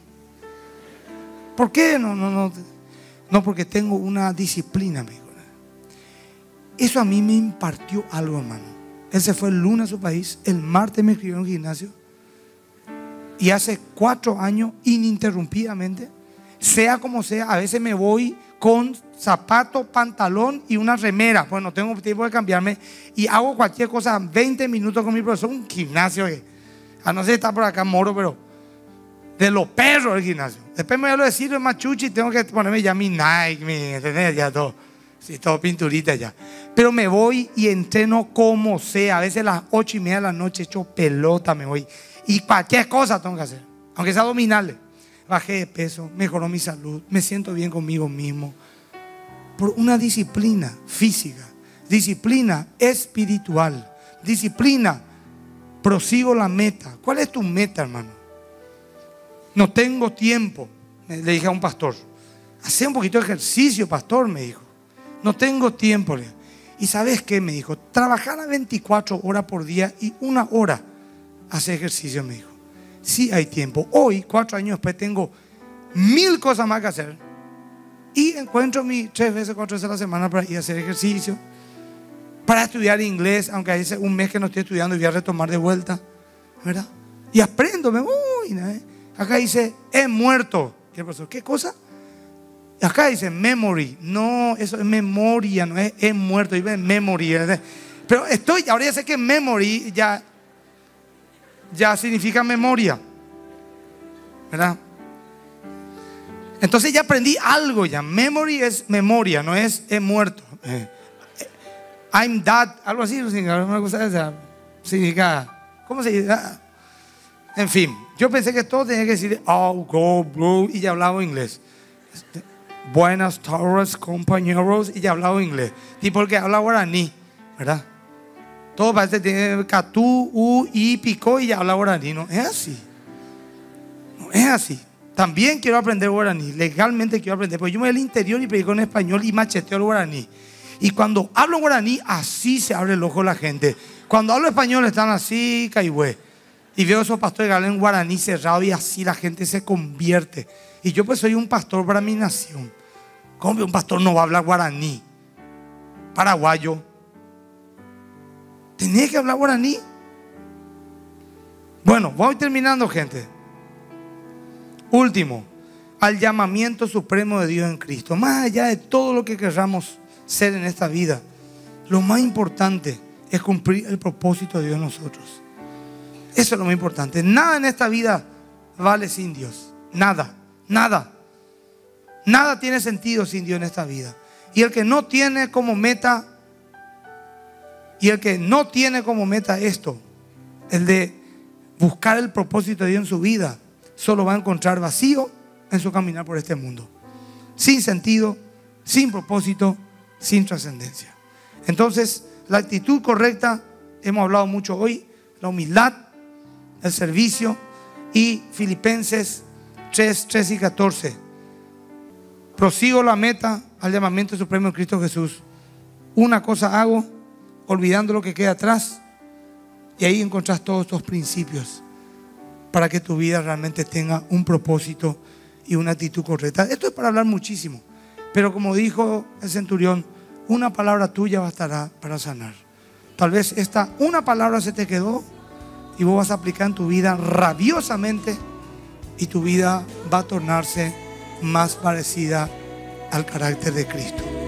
¿Por qué? No, no, no. No, porque tengo una disciplina, me dijo. Eso a mí me impartió algo, hermano. Él se fue el lunes a su país, el martes me escribió en un gimnasio. Y hace cuatro años, ininterrumpidamente, sea como sea, a veces me voy con zapato, pantalón y una remera. Pues no tengo tiempo de cambiarme. Y hago cualquier cosa, veinte minutos con mi profesor, un gimnasio. Que, a no ser si está por acá Moro, pero de los perros el gimnasio. Después me voy a decir, es más chuchi, tengo que ponerme ya mi Nike, mi, ¿entendés? Ya todo. Sí, todo pinturita ya. Pero me voy y entreno como sea. A veces a las ocho y media de la noche hecho pelota me voy. Y cualquier cosa tengo que hacer. Aunque sea abdominales. Bajé de peso, mejoró mi salud, me siento bien conmigo mismo. Por una disciplina física, disciplina espiritual, disciplina, prosigo la meta. ¿Cuál es tu meta, hermano? No tengo tiempo, le dije a un pastor. Hacé un poquito de ejercicio, pastor, me dijo. No tengo tiempo. ¿Y sabes qué? Me dijo, trabajar a veinticuatro horas por día y una hora hacer ejercicio, me dijo. Sí hay tiempo. Hoy, cuatro años después, tengo mil cosas más que hacer. Y encuentro mi tres veces, cuatro veces a la semana para ir a hacer ejercicio, para estudiar inglés, aunque hace un mes que no estoy estudiando y voy a retomar de vuelta, ¿verdad? Y aprendo. Uy, ¿no? Acá dice, he muerto. ¿Qué pasó? ¿Qué cosa? Acá dice memory. No, eso es memoria, no es, es muerto. Dice memory. Pero estoy, ahora ya sé que memory ya, ya significa memoria, ¿verdad? Entonces ya aprendí algo ya. Memory es memoria, no es he muerto. I'm dead, algo así, una cosa esa. Significa, ¿cómo se dice? En fin, yo pensé que todo tenía que decir oh, go, bro, y ya hablaba inglés. Buenas tardes, compañeros, y ya hablaba inglés. Tipo el que habla guaraní, ¿verdad? Todo parece que tiene catú, u, y, picó y ya habla guaraní. No es así. No es así. También quiero aprender guaraní. Legalmente quiero aprender. Porque yo me voy al interior y predico en español y macheteo el guaraní. Y cuando hablo guaraní, así se abre el ojo de la gente. Cuando hablo español están así, caigüe. Y veo a esos pastores que hablan guaraní cerrado y así la gente se convierte. Y yo pues soy un pastor para mi nación. ¿Cómo que un pastor no va a hablar guaraní? Paraguayo. ¿Tenés que hablar guaraní? Bueno, voy terminando, gente. Último, al llamamiento supremo de Dios en Cristo. Más allá de todo lo que queramos ser en esta vida, lo más importante es cumplir el propósito de Dios en nosotros. Eso es lo más importante. Nada en esta vida vale sin Dios. Nada, nada. Nada tiene sentido sin Dios en esta vida. Y el que no tiene como meta, y el que no tiene como meta esto, el de buscar el propósito de Dios en su vida, solo va a encontrar vacío en su caminar por este mundo. Sin sentido, sin propósito, sin trascendencia. Entonces, la actitud correcta, hemos hablado mucho hoy, la humildad, el servicio, y Filipenses tres, tres y catorce. Prosigo la meta al llamamiento supremo de Cristo Jesús. Una cosa hago, olvidando lo que queda atrás, y ahí encontrás todos estos principios para que tu vida realmente tenga un propósito y una actitud correcta. Esto es para hablar muchísimo, pero como dijo el centurión, una palabra tuya bastará para sanar. Tal vez esta una palabra se te quedó y vos vas a aplicar en tu vida rabiosamente, y tu vida va a tornarse más parecida al carácter de Cristo.